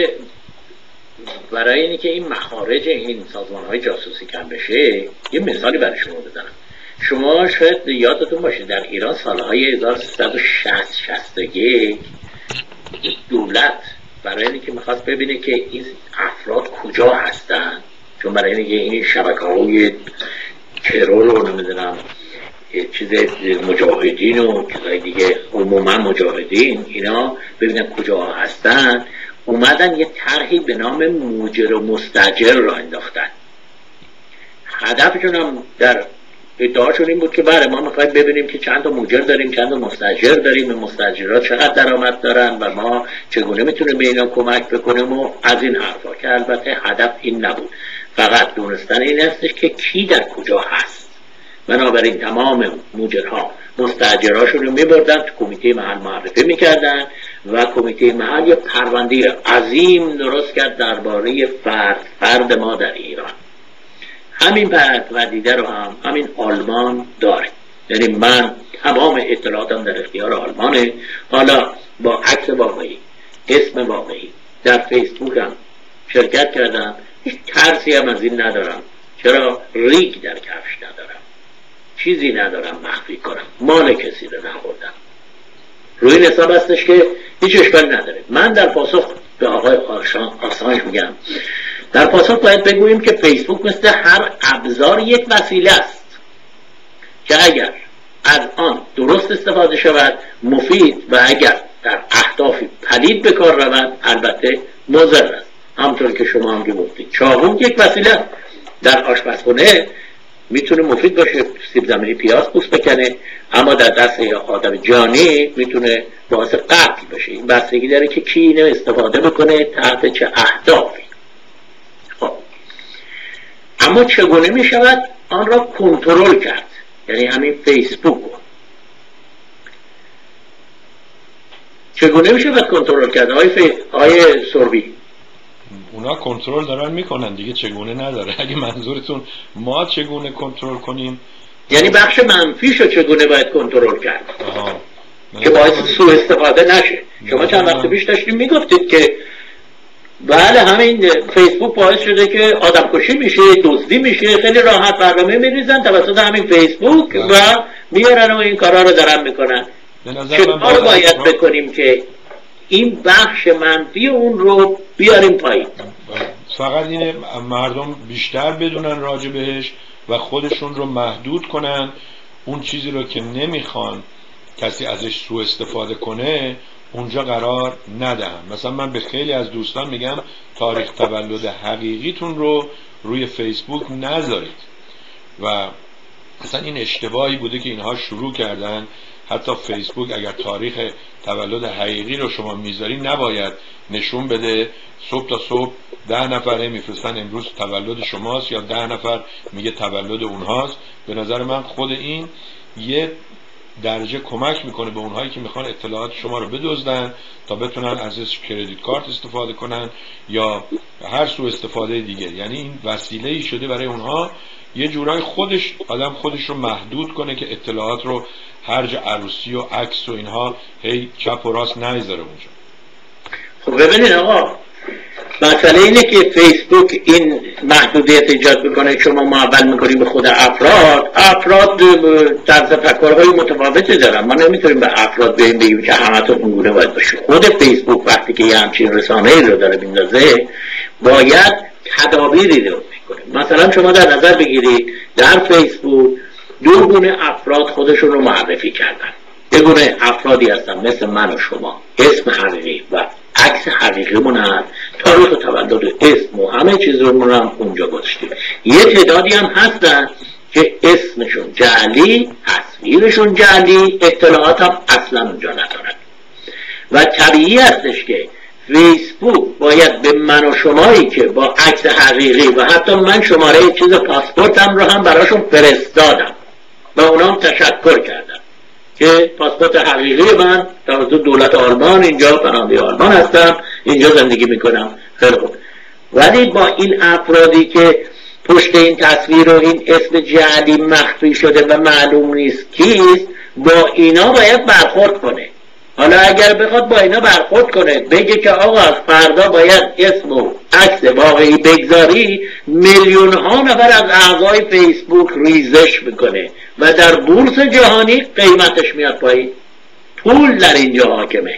برای اینی که این مخارج این سازمان‌های جاسوسی کم بشه یه مثالی برای شما بزنم. شما شاید یادتون باشه در ایران سالهای 1360-61 دولت برای اینی که میخواست ببینه که این افراد کجا هستن، چون برای اینی که این شبکه‌های ترور رو نمیدونم چیز مجاهدین و چیزهای دیگه، عموما مجاهدین، اینا ببینن کجا هستن، اومدن یه طرحی به نام موجر و مستاجر را انداختن. هدفشون هم در ادعاشون این بود که بله ما میخوایم ببینیم که چند تا موجر داریم، چند تا مستاجر داریم، این مستاجرها چقدر درآمد دارن و ما چگونه میتونیم به اینا کمک بکنیم و از این حرفا، که البته هدف این نبود، فقط دونستن این هستش که کی در کجا هست. بنابراین تمام موجرها مستاجراشون رو میبردن تو کمیته محل معرفی میکردن و کمیته محل یه پرونده عظیم درست کرد درباره فرد ما در ایران. همین پدیده رو هم همین آلمان داره، یعنی من تمام اطلاعاتم در اختیار آلمانه، حالا با عکس واقعی، اسم واقعی، در فیسبوک هم شرکت کردم، هیچ ترسی هم از این ندارم. چرا؟ ریگ در کفش ندارم، چیزی ندارم مخفی کنم، مال کسی رو نخوردم. روی این حساب هستش که هیچ اشکال نداره. من در پاسخ به آقای آسانژ میگم، در پاسخ باید بگوییم که فیسبوک مثل هر ابزار یک وسیله است که اگر از آن درست استفاده شود مفید و اگر در اهدافی پلید به کار رود البته مضر است. همونطور که شما هم گفتید چاقو یک وسیله در آشپزخانه میتونه مفید باشه، سیب زمینی پیاز پوست بکنه، اما در دست یا آدم جانی میتونه باعث قتل بشه. این بستگی داره که کی اینو استفاده بکنه تحت چه اهدافی. خب اما چگونه میشود آن را کنترل کرد؟ یعنی همین فیسبوک رو چگونه میشود کنترل کرد؟ آقای سربی، اونا کنترل دارن میکنن دیگه، چگونه نداره. اگه منظورتون ما چگونه کنترل کنیم، یعنی بخش منفیشو چگونه باید کنترل کرد که باعث سوء استفاده نشه. شما چند وقت پیش داشتیم میگفتید که بله همین فیسبوک باعث شده که آدم کشی میشه، دزدی میشه، خیلی راحت برنامه میریزن توسط همین فیسبوک و میارن و این کارا رو دارن میکنن. چطور باید بکنیم که این بخش منفی اون رو بیاریم پایین؟ فقط اینه مردم بیشتر بدونن راجع بهش و خودشون رو محدود کنن، اون چیزی رو که نمیخوان کسی ازش سوء استفاده کنه اونجا قرار ندهم. مثلا من به خیلی از دوستان میگم تاریخ تولد حقیقیتون رو روی فیسبوک نذارید و اصلا این اشتباهی بوده که اینها شروع کردن. حتی فیسبوک اگر تاریخ تولد حقیقی رو شما میذاری نباید نشون بده. صبح تا صبح 10 نفر میفرستن امروز تولد شماست یا 10 نفر میگه تولد اونهاست. به نظر من خود این یه درجه کمک میکنه به اونهایی که میخوان اطلاعات شما رو بدزدن تا بتونن ازش کردیت کارت استفاده کنن یا هر سو استفاده دیگه. یعنی این وسیله‌ای شده برای اونها یه جورای آدم خودش رو محدود کنه که اطلاعات رو هر جا عروسی و عکس و اینها هی چپ و راست نذاره اونجا. خب ببینید آقا، مسئله اینه که فیسبوک این محدودیت ایجاد میکنه. شما معول میکنیم به خود افراد طرز تفکرهای متفاوتی دارن. ما نمیتونیم به افراد بگیم که همتون اونگونه باید باشه. خود فیسبوک وقتی که یه همچین رسانه‌ای رو داره میندازه باید تدابیری رو میکنه. مثلا شما در نظر بگیرید در فیسبوک دو گونه افراد خودشون رو معرفی کردن. یه گونه افرادی هستن مثل من و شما، اسم حقیقی و عکس حقیقیمون هست، تاریخ تولد، اسم و همه چیزمون هم اونجا گذاشتیم. یه تعدادی هم هستن که اسمشون جعلی، تصویرشون جعلی، اطلاعات هم اصلا اونجا ندارن و طبیعی هستش که فیسبوک باید به من و شمایی که با عکس حقیقی و حتی من شماره چیز پاسپورتم رو هم براشون فرستادم و اونام تشکر کردم که پاسپورت حقیقی من توسط دولت آلمان، اینجا پناهنده آلمان هستم، اینجا زندگی میکنم. خیلی خوب. ولی با این افرادی که پشت این تصویر و این اسم جعلی مخفی شده و معلوم نیست کیست، با اینا باید برخورد کنه. حالا اگر بخواد با اینا برخورد کنه بگه که آقا از فردا باید اسم و عکس واقعی بگذاری، میلیون ها نفر از اعضای فیسبوک ریزش میکنه و در بورس جهانی قیمتش میاد پایین. پول در اینجا حاکمه.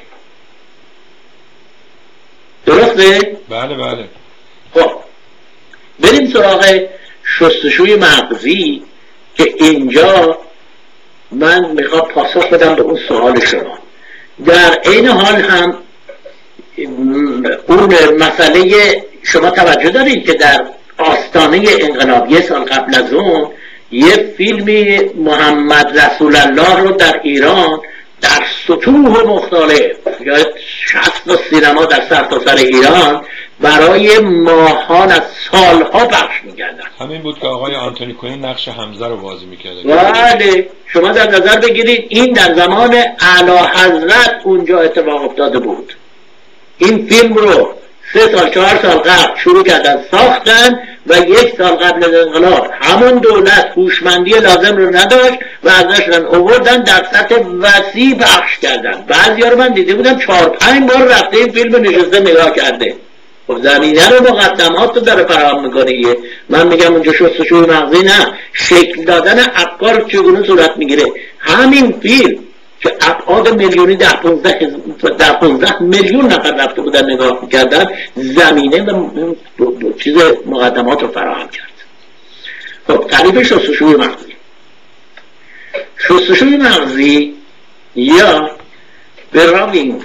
درسته؟ بله بله. خب بریم سراغ شستشوی مغزی که اینجا من میخوام پاسخ بدم به اون سوال شما. در این حال هم اون مسئله شما توجه دارید که در آستانه انقلاب یه سال قبل از اون یه فیلمی محمد رسول الله رو در ایران در سطوح مختلف یا 60 سینما در سرتاسر ایران برای ماهان از سالها پخش می‌کردن. همین بود که آقای آنتونی کوین نقش حمزه رو بازی می‌کرد. بله، شما در نظر بگیرید این در زمان اعلیحضرت اونجا اتفاق افتاده بود. این فیلم رو 3 سال 4 سال قبل شروع کردن ساختن و 1 سال قبل از انقلاب همون دولت هوشمندی لازم رو نداشت و ازش آوردن در سطح وسیع پخش کردن. بعضیا رو من دیده بودم 4-5 بار رفته این فیلم نشسته نگاه کرده. خب زمینه رو مقدمات رو داره فراهم میکنه. من میگم اونجا شستشوی مغزی نه، شکل دادن افکار چگونه صورت میگیره. همین فیلم که ابعاد میلیونی 10-15 میلیون نفر رفته بودن نگاه میکردن، زمینه و چیز مقدمات رو فراهم کرد. خب تعریف شستشوی مغزی. شستشوی مغزی یا به راوینگ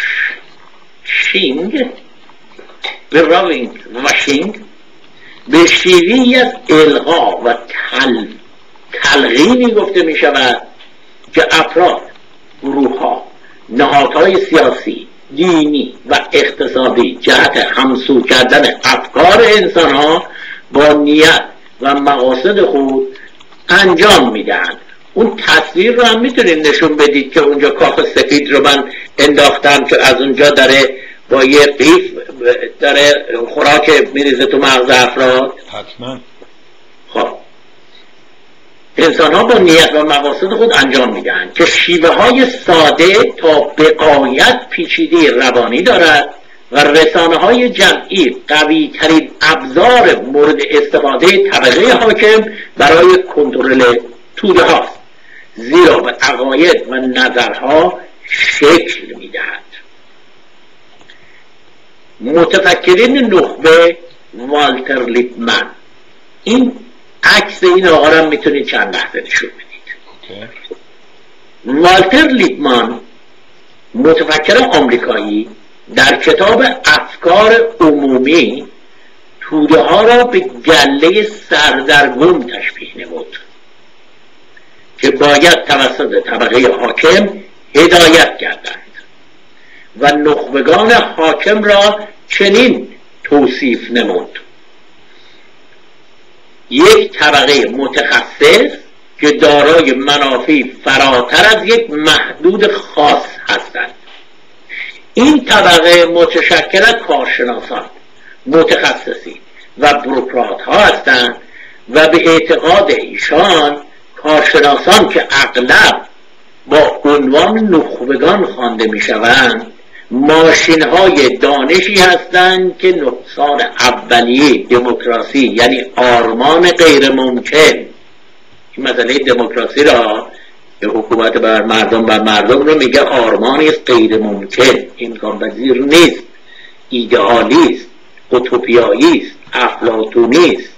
واشینگ به شیوهی از الغا و تلقینی گفته می شود که افراد، گروه‌ها، نهادهای سیاسی، دینی و اقتصادی جهت همسو کردن افکار انسان‌ها با نیت و مقاصد خود انجام میدن. اون تصویر رو هم میتونید نشون بدید که اونجا کاخ سفید رو من انداختم که از اونجا داره با یه قیف داره خوراک میریزه تو مغز افراد. حتما. خب انسان ها با نیت و مقاصد خود انجام میدن که شیوه های ساده تا به غایت پیچیده روانی دارد و رسانه های جمعی قوی ترین ابزار مورد استفاده طبقه حاکم برای کنترل توده هاست، زیرا به عقاید و نظرها شکل میدهد. متفکرین نخبه والتر لیپمن، این عکس این آقا را میتونید چند لحظه نشون بدید. والتر لیپمن متفکر آمریکایی در کتاب افکار عمومی توده ها را به گله سردرگم تشبیه نمود که باید توسط طبقه حاکم هدایت گردند و نخبگان حاکم را چنین توصیف نمود: یک طبقه متخصص که دارای منافعی فراتر از یک محدود خاص هستند. این طبقه متشکل از کارشناسان، متخصصین و بروکرات ها هستند و به اعتقاد ایشان کارشناسان که اغلب با عنوان نخبگان خوانده می شوند ماشین های دانشی هستند که نقصان اولیه دموکراسی، یعنی آرمان غیر ممکن، این مسئله دموکراسی را که حکومت بر مردم رو میگه آرمانی است غیر ممکن، امکان پذیر نیست، ایدئالی است، اوتوپیایی است، افلاطونی است.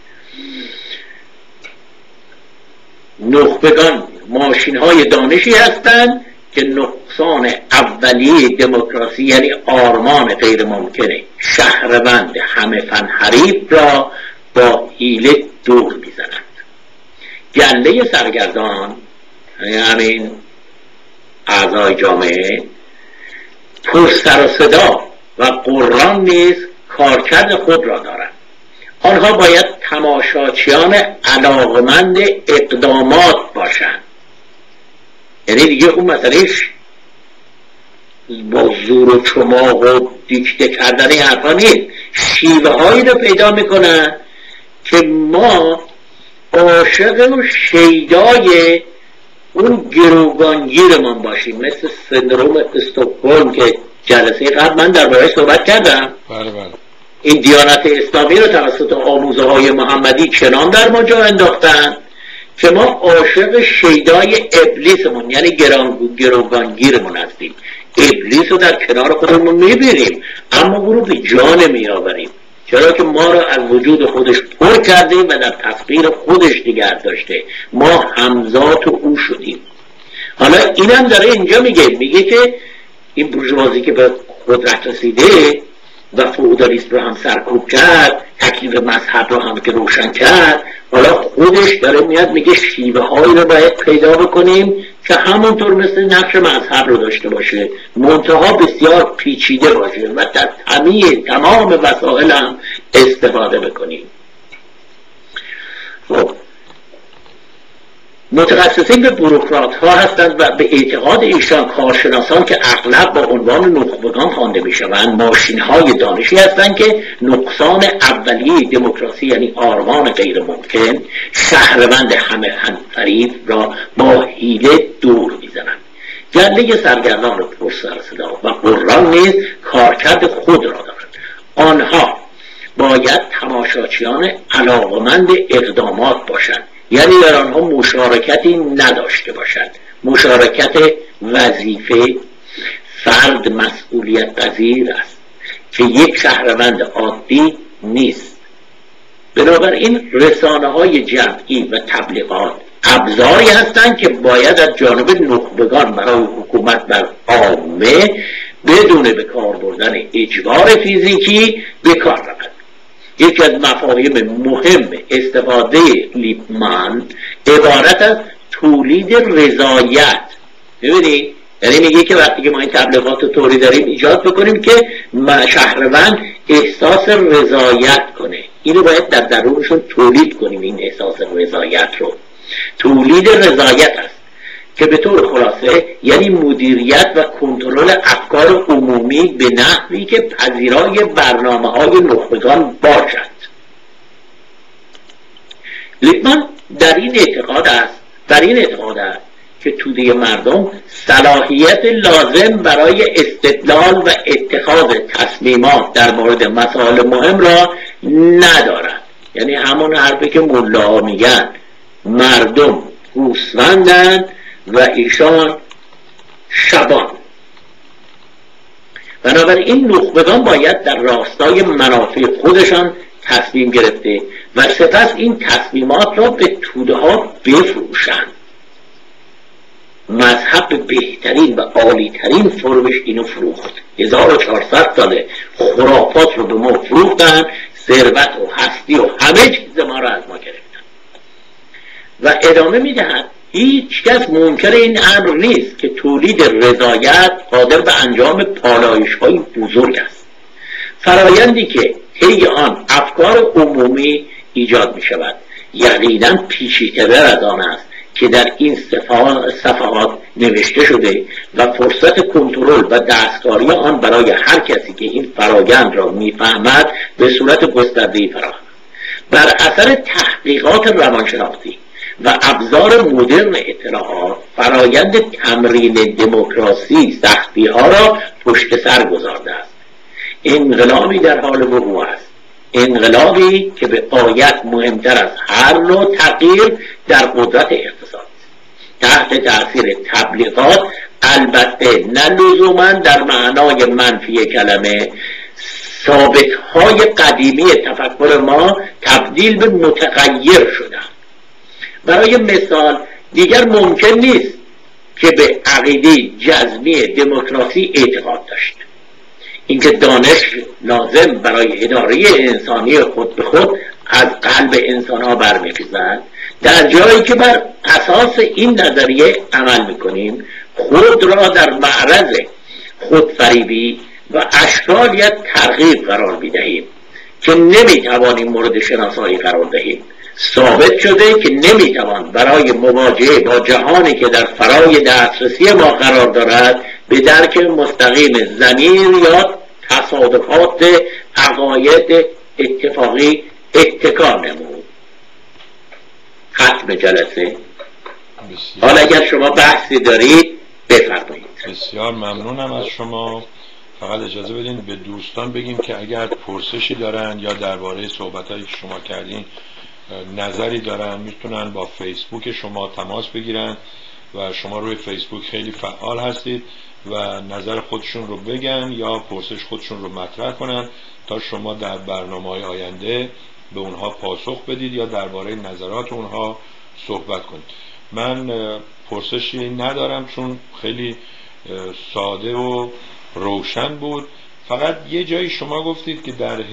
نخبگان ماشین های دانشی هستند که نقصان اولیه دموکراسی، یعنی آرمان غیر ممکنه، شهروند همه فن حریف را با حیله دور میزنند. گله سرگردان، همین اعضای جامعه، پر سر و صدا و قرآن نیز کارکرد خود را دارند. آنها باید تماشاچیان علاقمند اقدامات باشند. یعنی دیگه اون مسئلهش با زور و چماق و دیکته کردن حرفا نیست، شیوه هایی رو پیدا میکنن که ما عاشق و شیدای اون گروگانگیرمان باشیم، مثل سندروم استکهلم که جلسه قبل من درباره‌اش صحبت کردم. بله. این دیانت اسلامی رو توسط آموزه های محمدی چنان در ما جا انداختن که ما عاشق شیدای ابلیسمون، یعنی گروگانگیرمون هستیم. ابلیس رو در کنار خودمون میبینیم اما او رو به جا نمیآوریم، چرا که ما رو از وجود خودش پر کرده و در تصویر خودش نگه داشته. ما همزاد او شدیم. حالا اینم داره اینجا میگه که این بورژوازی که به قدرت رسیده و فئودالیسم رو هم سرکوب کرد، تکلیف مذهب رو هم که روشن کرد، حالا خودش داره میاد میگه شیوه هایی رو باید پیدا بکنیم که همونطور مثل نقش مذهب رو داشته باشه، منتها بسیار پیچیده باشه و در تمام وسایل هم استفاده بکنیم. خب متخصصین به بروکرات ها هستند و به اعتقاد ایشان کارشناسان که اغلب با عنوان نخبگان خوانده می شوند ماشین های دانشی هستند که نقصان اولیه دموکراسی، یعنی آرمان غیر ممکن، شهروند همه فریب را با حیله دور می زنند. گله سرگردان پر سر صدا و قرآن نیز کارکرد خود را دارند. آنها باید تماشاچیان علاقمند اقدامات باشند، یعنی در آنها مشارکتی نداشته باشد. مشارکت وظیفه فرد مسئولیت پذیر است که یک شهروند عادی نیست. بنابراین رسانه های جمعی و تبلیغات ابزاری هستند که باید از جانب نخبگان برای حکومت بر عامه بدون به کار بردن اجبار فیزیکی به کار رود. یکی از مفاهیم مهم استفاده لیپمن عبارت از تولید رضایت. ببینید، یعنی میگه که وقتی که ما این تبلیغات رو طوری داریم ایجاد بکنیم که شهروند احساس رضایت کنه، اینو باید در درونشون تولید کنیم. این احساس رضایت رو تولید رضایت است که به طور خلاصه یعنی مدیریت و کنترل افکار عمومی به نحوی که پذیرای برنامه‌های نخبگان باشد. لیپمن در این اعتقاد است که توده مردم صلاحیت لازم برای استدلال و اتخاذ تصمیمات در مورد مسائل مهم را ندارد. یعنی همون حرفی که ملاها میگن مردم گوسفندند و ایشان شبان. بنابراین نخبگان باید در راستای منافع خودشان تصمیم گرفته و سپس این تصمیمات را به توده ها بفروشند. مذهب به بهترین و عالیترین فرمش اینو فروخت. 1400 ساله خرافات رو به ما فروختن، ثروت و هستی و همه چیز ما رو از ما گرفتن. و ادامه میدهد هیچ کس منکر این امر نیست که تولید رضایت قادر به انجام پالایش‌های بزرگ است، فرایندی که طی آن افکار عمومی ایجاد می شود. یقینا پیچیده‌تر از آن است که در این صفحات نوشته شده و فرصت کنترل و دستکاری آن برای هر کسی که این فرایند را میفهمد به صورت گسترده‌ای فراهم است. بر اثر تحقیقات روانشناختی و ابزار مدرن اطلاعات، فرایند تمرین دموکراسی سختی ها را پشت سر گذارده است. انقلابی در حال وقوع است، انقلابی که به غایت مهمتر از هر نوع تغییر در قدرت اقتصاد تحت تاثیر تبلیغات، البته نه لزوما در معنای منفی کلمه، ثابت‌های قدیمی تفکر ما تبدیل به متغیر شدند. برای مثال دیگر ممکن نیست که به عقیده جزمی دموکراسی اعتقاد داشت. اینکه دانش لازم برای اداره انسانی خود به خود از قلب انسان‌ها برمی‌خیزد، در جایی که بر اساس این نظریه عمل می‌کنیم خود را در معرض خودفریبی و اشکالی از ترغیب قرار می‌دهیم که نمی‌توانیم مورد شناسایی قرار دهیم. ثابت شده که نمی‌توان برای مواجهه با جهانی که در فرای دسترسی ما قرار دارد به درک مستقیم ضمیر یا تصادفات عقاید اتفاقی اتکا نمود. ختم جلسه. حالا اگر شما بحثی دارید بفرمایید. بسیار ممنونم از شما. فقط اجازه بدین به دوستان بگیم که اگر پرسشی دارن یا درباره صحبتایی که شما کردین نظری دارن میتونن با فیسبوک شما تماس بگیرن و شما روی فیسبوک خیلی فعال هستید و نظر خودشون رو بگن یا پرسش خودشون رو مطرح کنن تا شما در برنامه‌های آینده به اونها پاسخ بدید یا درباره نظرات اونها صحبت کنید. من پرسشی ندارم چون خیلی ساده و روشن بود. فقط یه جایی شما گفتید که در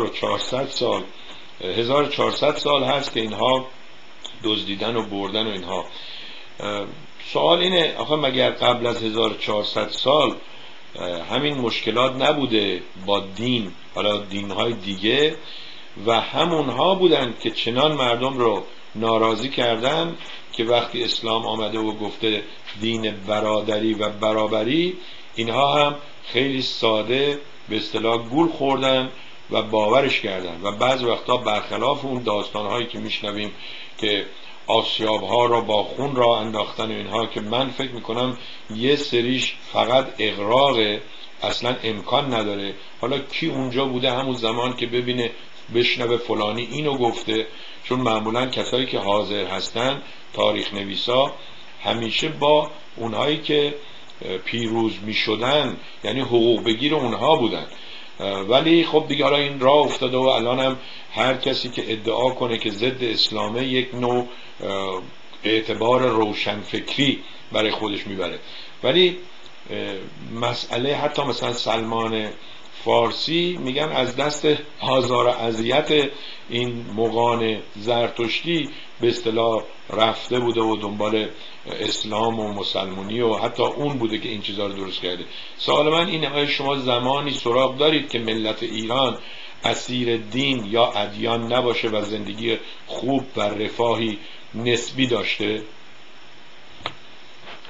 1400 سال هست که اینها دزدیدن و بردن و اینها. سوال اینه آخه مگر قبل از 1400 سال همین مشکلات نبوده با دین، حالا دینهای دیگه، و همونها بودن که چنان مردم رو ناراضی کردن که وقتی اسلام آمده و گفته دین برادری و برابری، اینها هم خیلی ساده به اصطلاح گول خوردن و باورش کردن و بعض وقتا برخلاف اون داستانهایی که میشنویم که آسیاب‌ها را با خون را انداختن و اینها، که من فکر میکنم یه سریش فقط اغراق، اصلا امکان نداره. حالا کی اونجا بوده همون زمان که ببینه بشنوه فلانی اینو گفته؟ چون معمولا کسایی که حاضر هستن، تاریخ نویسا، همیشه با اونهایی که پیروز میشدن یعنی حقوق بگیر اونها بودن. ولی خب دیگه حالا این راه افتاده و الان هم هر کسی که ادعا کنه که ضد اسلامه یک نوع اعتبار روشنفکری برای خودش میبره. ولی مسئله حتی مثلا سلمان فارسی میگن از دست آزار و اذیت این مغان زرتشتی به اصطلاح رفته بوده و دنبال اسلام و مسلمونی و حتی اون بوده که این چیزا رو درست کرده. سوال من اینه آیا شما زمانی سراغ دارید که ملت ایران اسیر دین یا ادیان نباشه و زندگی خوب و رفاهی نسبی داشته؟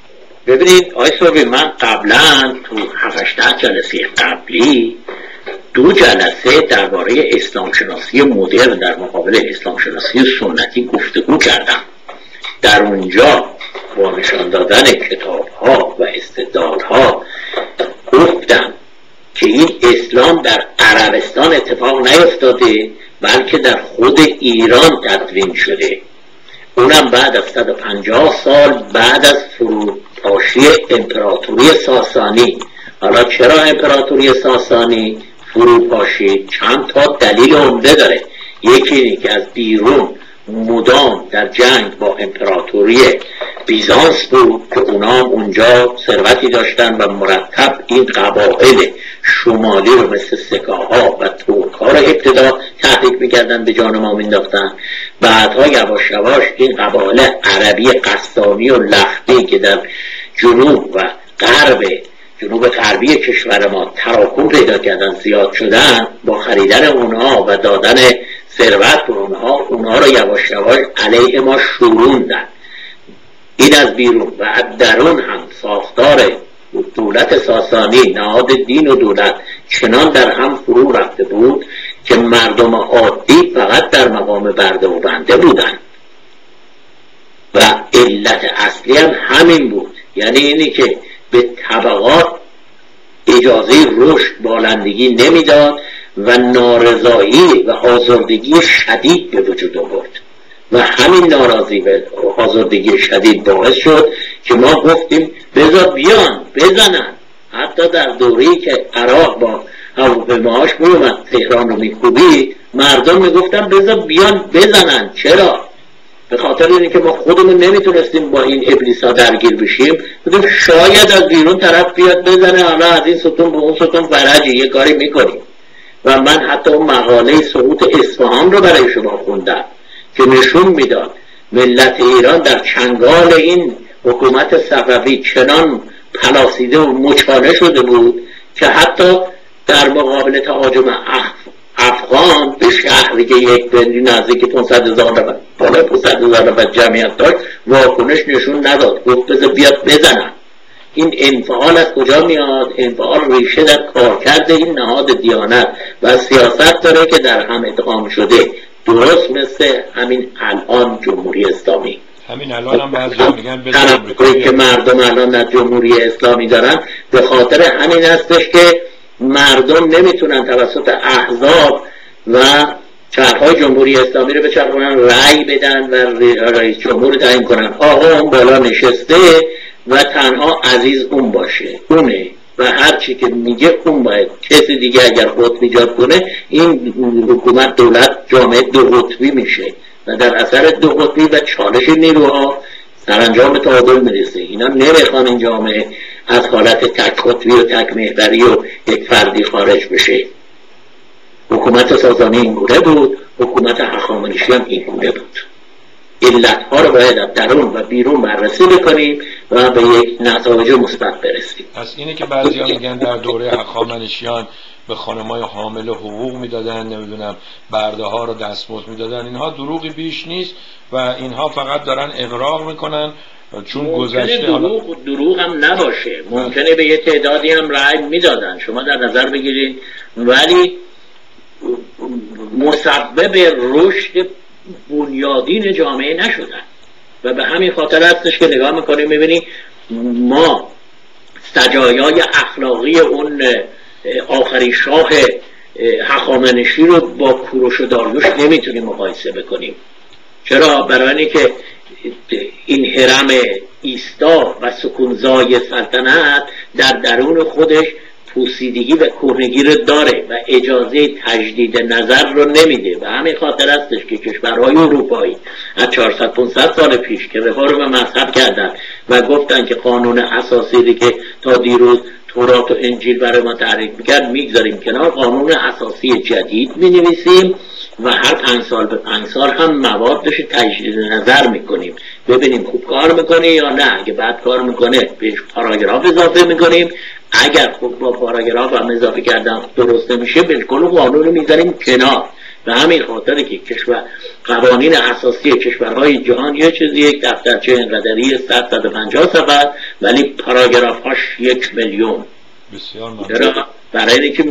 ببینید آقای صبحی، من قبلا تو 7-8 جلسه قبلی 2 جلسه درباره اسلام شناسی مدرن در مقابل اسلام شناسی سنتی گفتگو کردم. در اونجا با نشان دادن کتاب ها و استدلال ها گفتم که این اسلام در عربستان اتفاق نیفتاده، بلکه در خود ایران تدوین شده، اونم بعد از 150 سال بعد از فروپاشی امپراتوری ساسانی. حالا چرا امپراتوری ساسانی فروپاشی؟ چند تا دلیل عمده داره. یکی اینه که از بیرون مدام در جنگ با امپراتوری بیزانس بود که اونا اونجا ثروتی داشتن و مرتب این قبایل شمالی رو مثل سکاها و ترک‌ها رو ابتدا تهدید میکردن، به جان ما مینداختن. بعدها یواش یواش این قبایل عربی قسطانی و لختی که در جنوب و جنوب غربی کشور ما تراکم پیدا کردن، زیاد شدن، با خریدن اونها و دادن ثروت به اونها رو یواش یواش علیه ما شوروندن. این از بیرون و از درون هم ساختار دولت ساسانی، نهاد دین و دولت چنان در هم فرو رفته بود که مردم عادی فقط در مقام برده و بنده بودن و علت اصلی هم همین بود. یعنی اینی که به طبقات اجازه رشد بالندگی نمیداد و نارضایی و آزردگی شدید به وجود آورد و همین ناراضی و آزردگی شدید باعث شد که ما گفتیم بذار بیان بزنن. حتی در دوره‌ای که عراق با هواپیماهاش میومد تهران رو میکوبید، مردم میگفتن بذار بیان بزنن. چرا؟ به خاطر اینه که ما خودمون نمیتونستیم با این ابلیسا درگیر بشیم. بودیم شاید از بیرون طرف بیاد بزنه، حالا از این ستون به اون ستون فرجی یه کاری میکنیم. و من حتی اون مقاله سقوط اصفهان رو برای شما خوندم که نشون میداد ملت ایران در چنگال این حکومت صفوی چنان پلاسیده و مچانه شده بود که حتی در مقابل تهاجم افغان به شهری که یک بندی نزدیک 500,000 نفر، بالا 500,000 نفر جمعیت داشت، واکنش نشون نداد. گفت بذار بیاد بزنن. این انفعال از کجا میاد؟ انفعال ریشه در کارکرد این نهاد دیانت و سیاست داره که در هم ادغام شده، درست مثل همین الان جمهوری اسلامی. همین الان هم بعضی میگن بزن که مردم الان در جمهوری اسلامی دارن، به خاطر همین هستش که مردم نمیتونن توسط احزاب و چرخهای جمهوری اسلامی رو بچرخونن، رأی بدن و رئیس جمهور تعیین کنن. آقا اون بالا نشسته و تنها عزیز اون باشه، اونه و هر چی که میگه اون باید. کسی دیگه اگر خود ایجاد کنه، این حکومت دولت جامعه دو قطبی میشه و در اثر دو قطبی و چالش نیروها سرانجام تعادل میرسه. اینا نمیخوان این جامعه از حالت تک قطبی و تک محوری و یک فردی خارج بشه. حکومت ساسانی این گونه بود، حکومت هخامنشی هم این گونه بود. علتها رو باید از درون و بیرون بررسی بکنیم و به یک نتایج مثبت برسیم. پس اینه که بعضیا میگن در دوره هخامنشیان به خانمای حامل حقوق میدادن، نمیدونم برده ها رو دستمزد میدادن. اینها دروغی بیش نیست و اینها فقط دارن اغراق میکنن، چون گذشته دروغ هم نباشه. ممکنه به یه تعدادی هم رأی میدادن، شما در نظر بگیرید، ولی مسبب رشد بنیادین جامعه نشدن. و به همین خاطر هستش که نگاه میکنیم میبینی ما سجایای اخلاقی اون آخرین شاه هخامنشی رو با کوروش و داریوش نمیتونیم مقایسه بکنیم. چرا؟ برای اینکه این هرم ایستا و سکونزای سلطنت در درون خودش پوسیدگی و کهنگی رو داره و اجازه تجدید نظر رو نمیده. و همین خاطر هستش که کشورهای اروپایی از 400-500 سال پیش که رفرم مذهب کردن و گفتن که قانون اساسی که تا دیروز تورات و انجیل برای ما تعریف میکرد میگذاریم کنار، قانون اساسی جدید مینویسیم و هر 5 سال به 5 سال هم موادش تجدید نظر میکنیم، ببینیم خوب کار میکنه یا نه. اگه بد کار میکنه بهش پاراگراف اضافه میکنیم، اگر خوب با پاراگراف هم اضافه کردن درست نمیشه بهش کل قانون رو میذاریم کنار. به همین خاطر که قوانین اساسی کشورهای جهان یه چیزی، یک دفترچه انقدری 100-150 صفحه، ولی پاراگراف هاش 1,000,000 بسیار ممنون. چرا؟ برای اینکه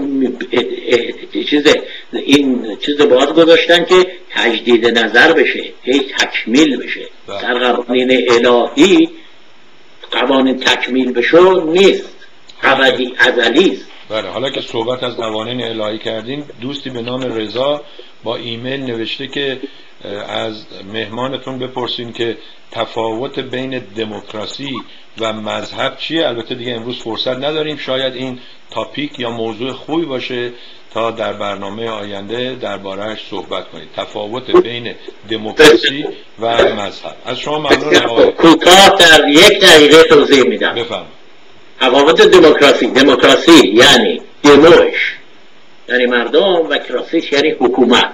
این چیز باز گذاشتن که تجدید نظر بشه، هی تکمیل بشه. در قوانین الهی قوانین تکمیل بشه نیست، ابدی ازلی است. بله، حالا که صحبت از قوانین الهی کردین، دوستی به نام رضا با ایمیل نوشته که از مهمانتون بپرسین که تفاوت بین دموکراسی و مذهب چیه. البته دیگه امروز فرصت نداریم، شاید این تاپیک یا موضوع خوبی باشه تا در برنامه آینده درباره‌اش صحبت کنید. تفاوت بین دموکراسی و مذهب. از شما ممنونم آقای. کوتاه در 1 دقیقه توضیح میدم. بفرمایید. تفاوت دموکراسی یعنی دموش یعنی مردم و کراسیش یعنی حکومت،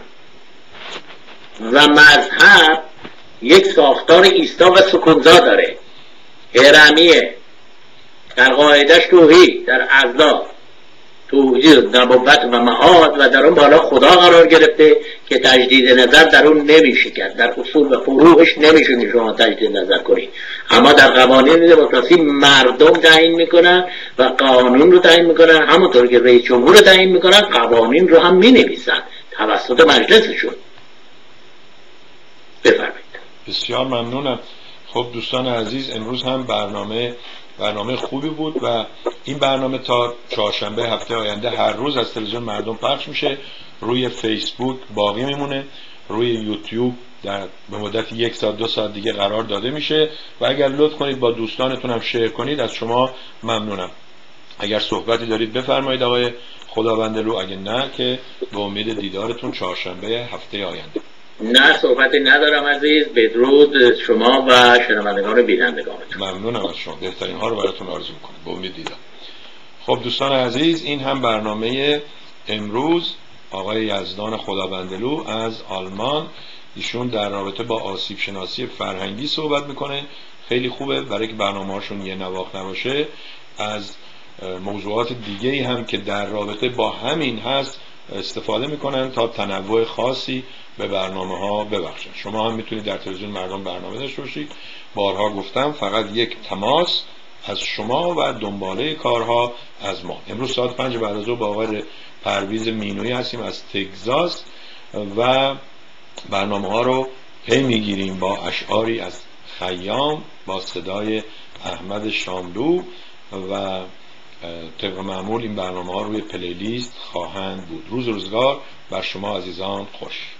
و مذهب یک ساختار ایستا و سکونزا داره، هرمیه، در قاعدش توحید، در اعضا توحید، نبوت و معاد، و در اون بالا خدا قرار گرفته که تجدید نظر در اون نمیشه کرد، در اصول و فروعش نمیشه شما تجدید نظر کنید. اما در قوانین دموکراسی مردم تعیین میکنن و قانون رو تعیین میکنن، همونطور که رئیس جمهور رو تعیین میکنن، قوانین رو هم مینویسن توسط مجلسشون. بفرمایید. بسیار ممنونم. خب دوستان عزیز، امروز هم برنامه خوبی بود و این برنامه تا چهارشنبه هفته آینده هر روز از تلویزیون مردم پخش میشه، روی فیسبوک باقی میمونه، روی یوتیوب به مدت 1 ساعت 2 ساعت دیگه قرار داده میشه و اگر لطف کنید با دوستانتون هم شیر کنید از شما ممنونم. اگر صحبتی دارید بفرمایید آقای خداوندلو، اگه نه که به امید دیدارتون چهارشنبه هفته آینده. نه صحبتی ندارم عزیز. بدرود شما و شنوندگان و بینندگانتون. ممنونم از شما، بهترین ها رو براتون آرزو میکنم. به امید دیدار. خب دوستان عزیز، این هم برنامه امروز آقای یزدان خداوندلو از آلمان. ایشون در رابطه با آسیب شناسی فرهنگی صحبت میکنه. خیلی خوبه برای که برنامه هاشون یه نواخت نباشه، از موضوعات دیگه‌ای هم که در رابطه با همین هست استفاده میکنن تا تنوع خاصی به برنامه ها ببخشن. شما هم میتونید در تلویزیون مردم برنامه داشته باشید. بارها گفتم فقط یک تماس از شما و دنباله کارها از ما. امروز ساعت 5 بعد از ظهر با آقای پرویز مینویی هستیم از تگزاس و برنامه ها رو پی میگیریم با اشعاری از خیام با صدای احمد شاملو و طبق معمول این برنامه ها روی پلیلیست خواهند بود. روزگار بر شما عزیزان خوش.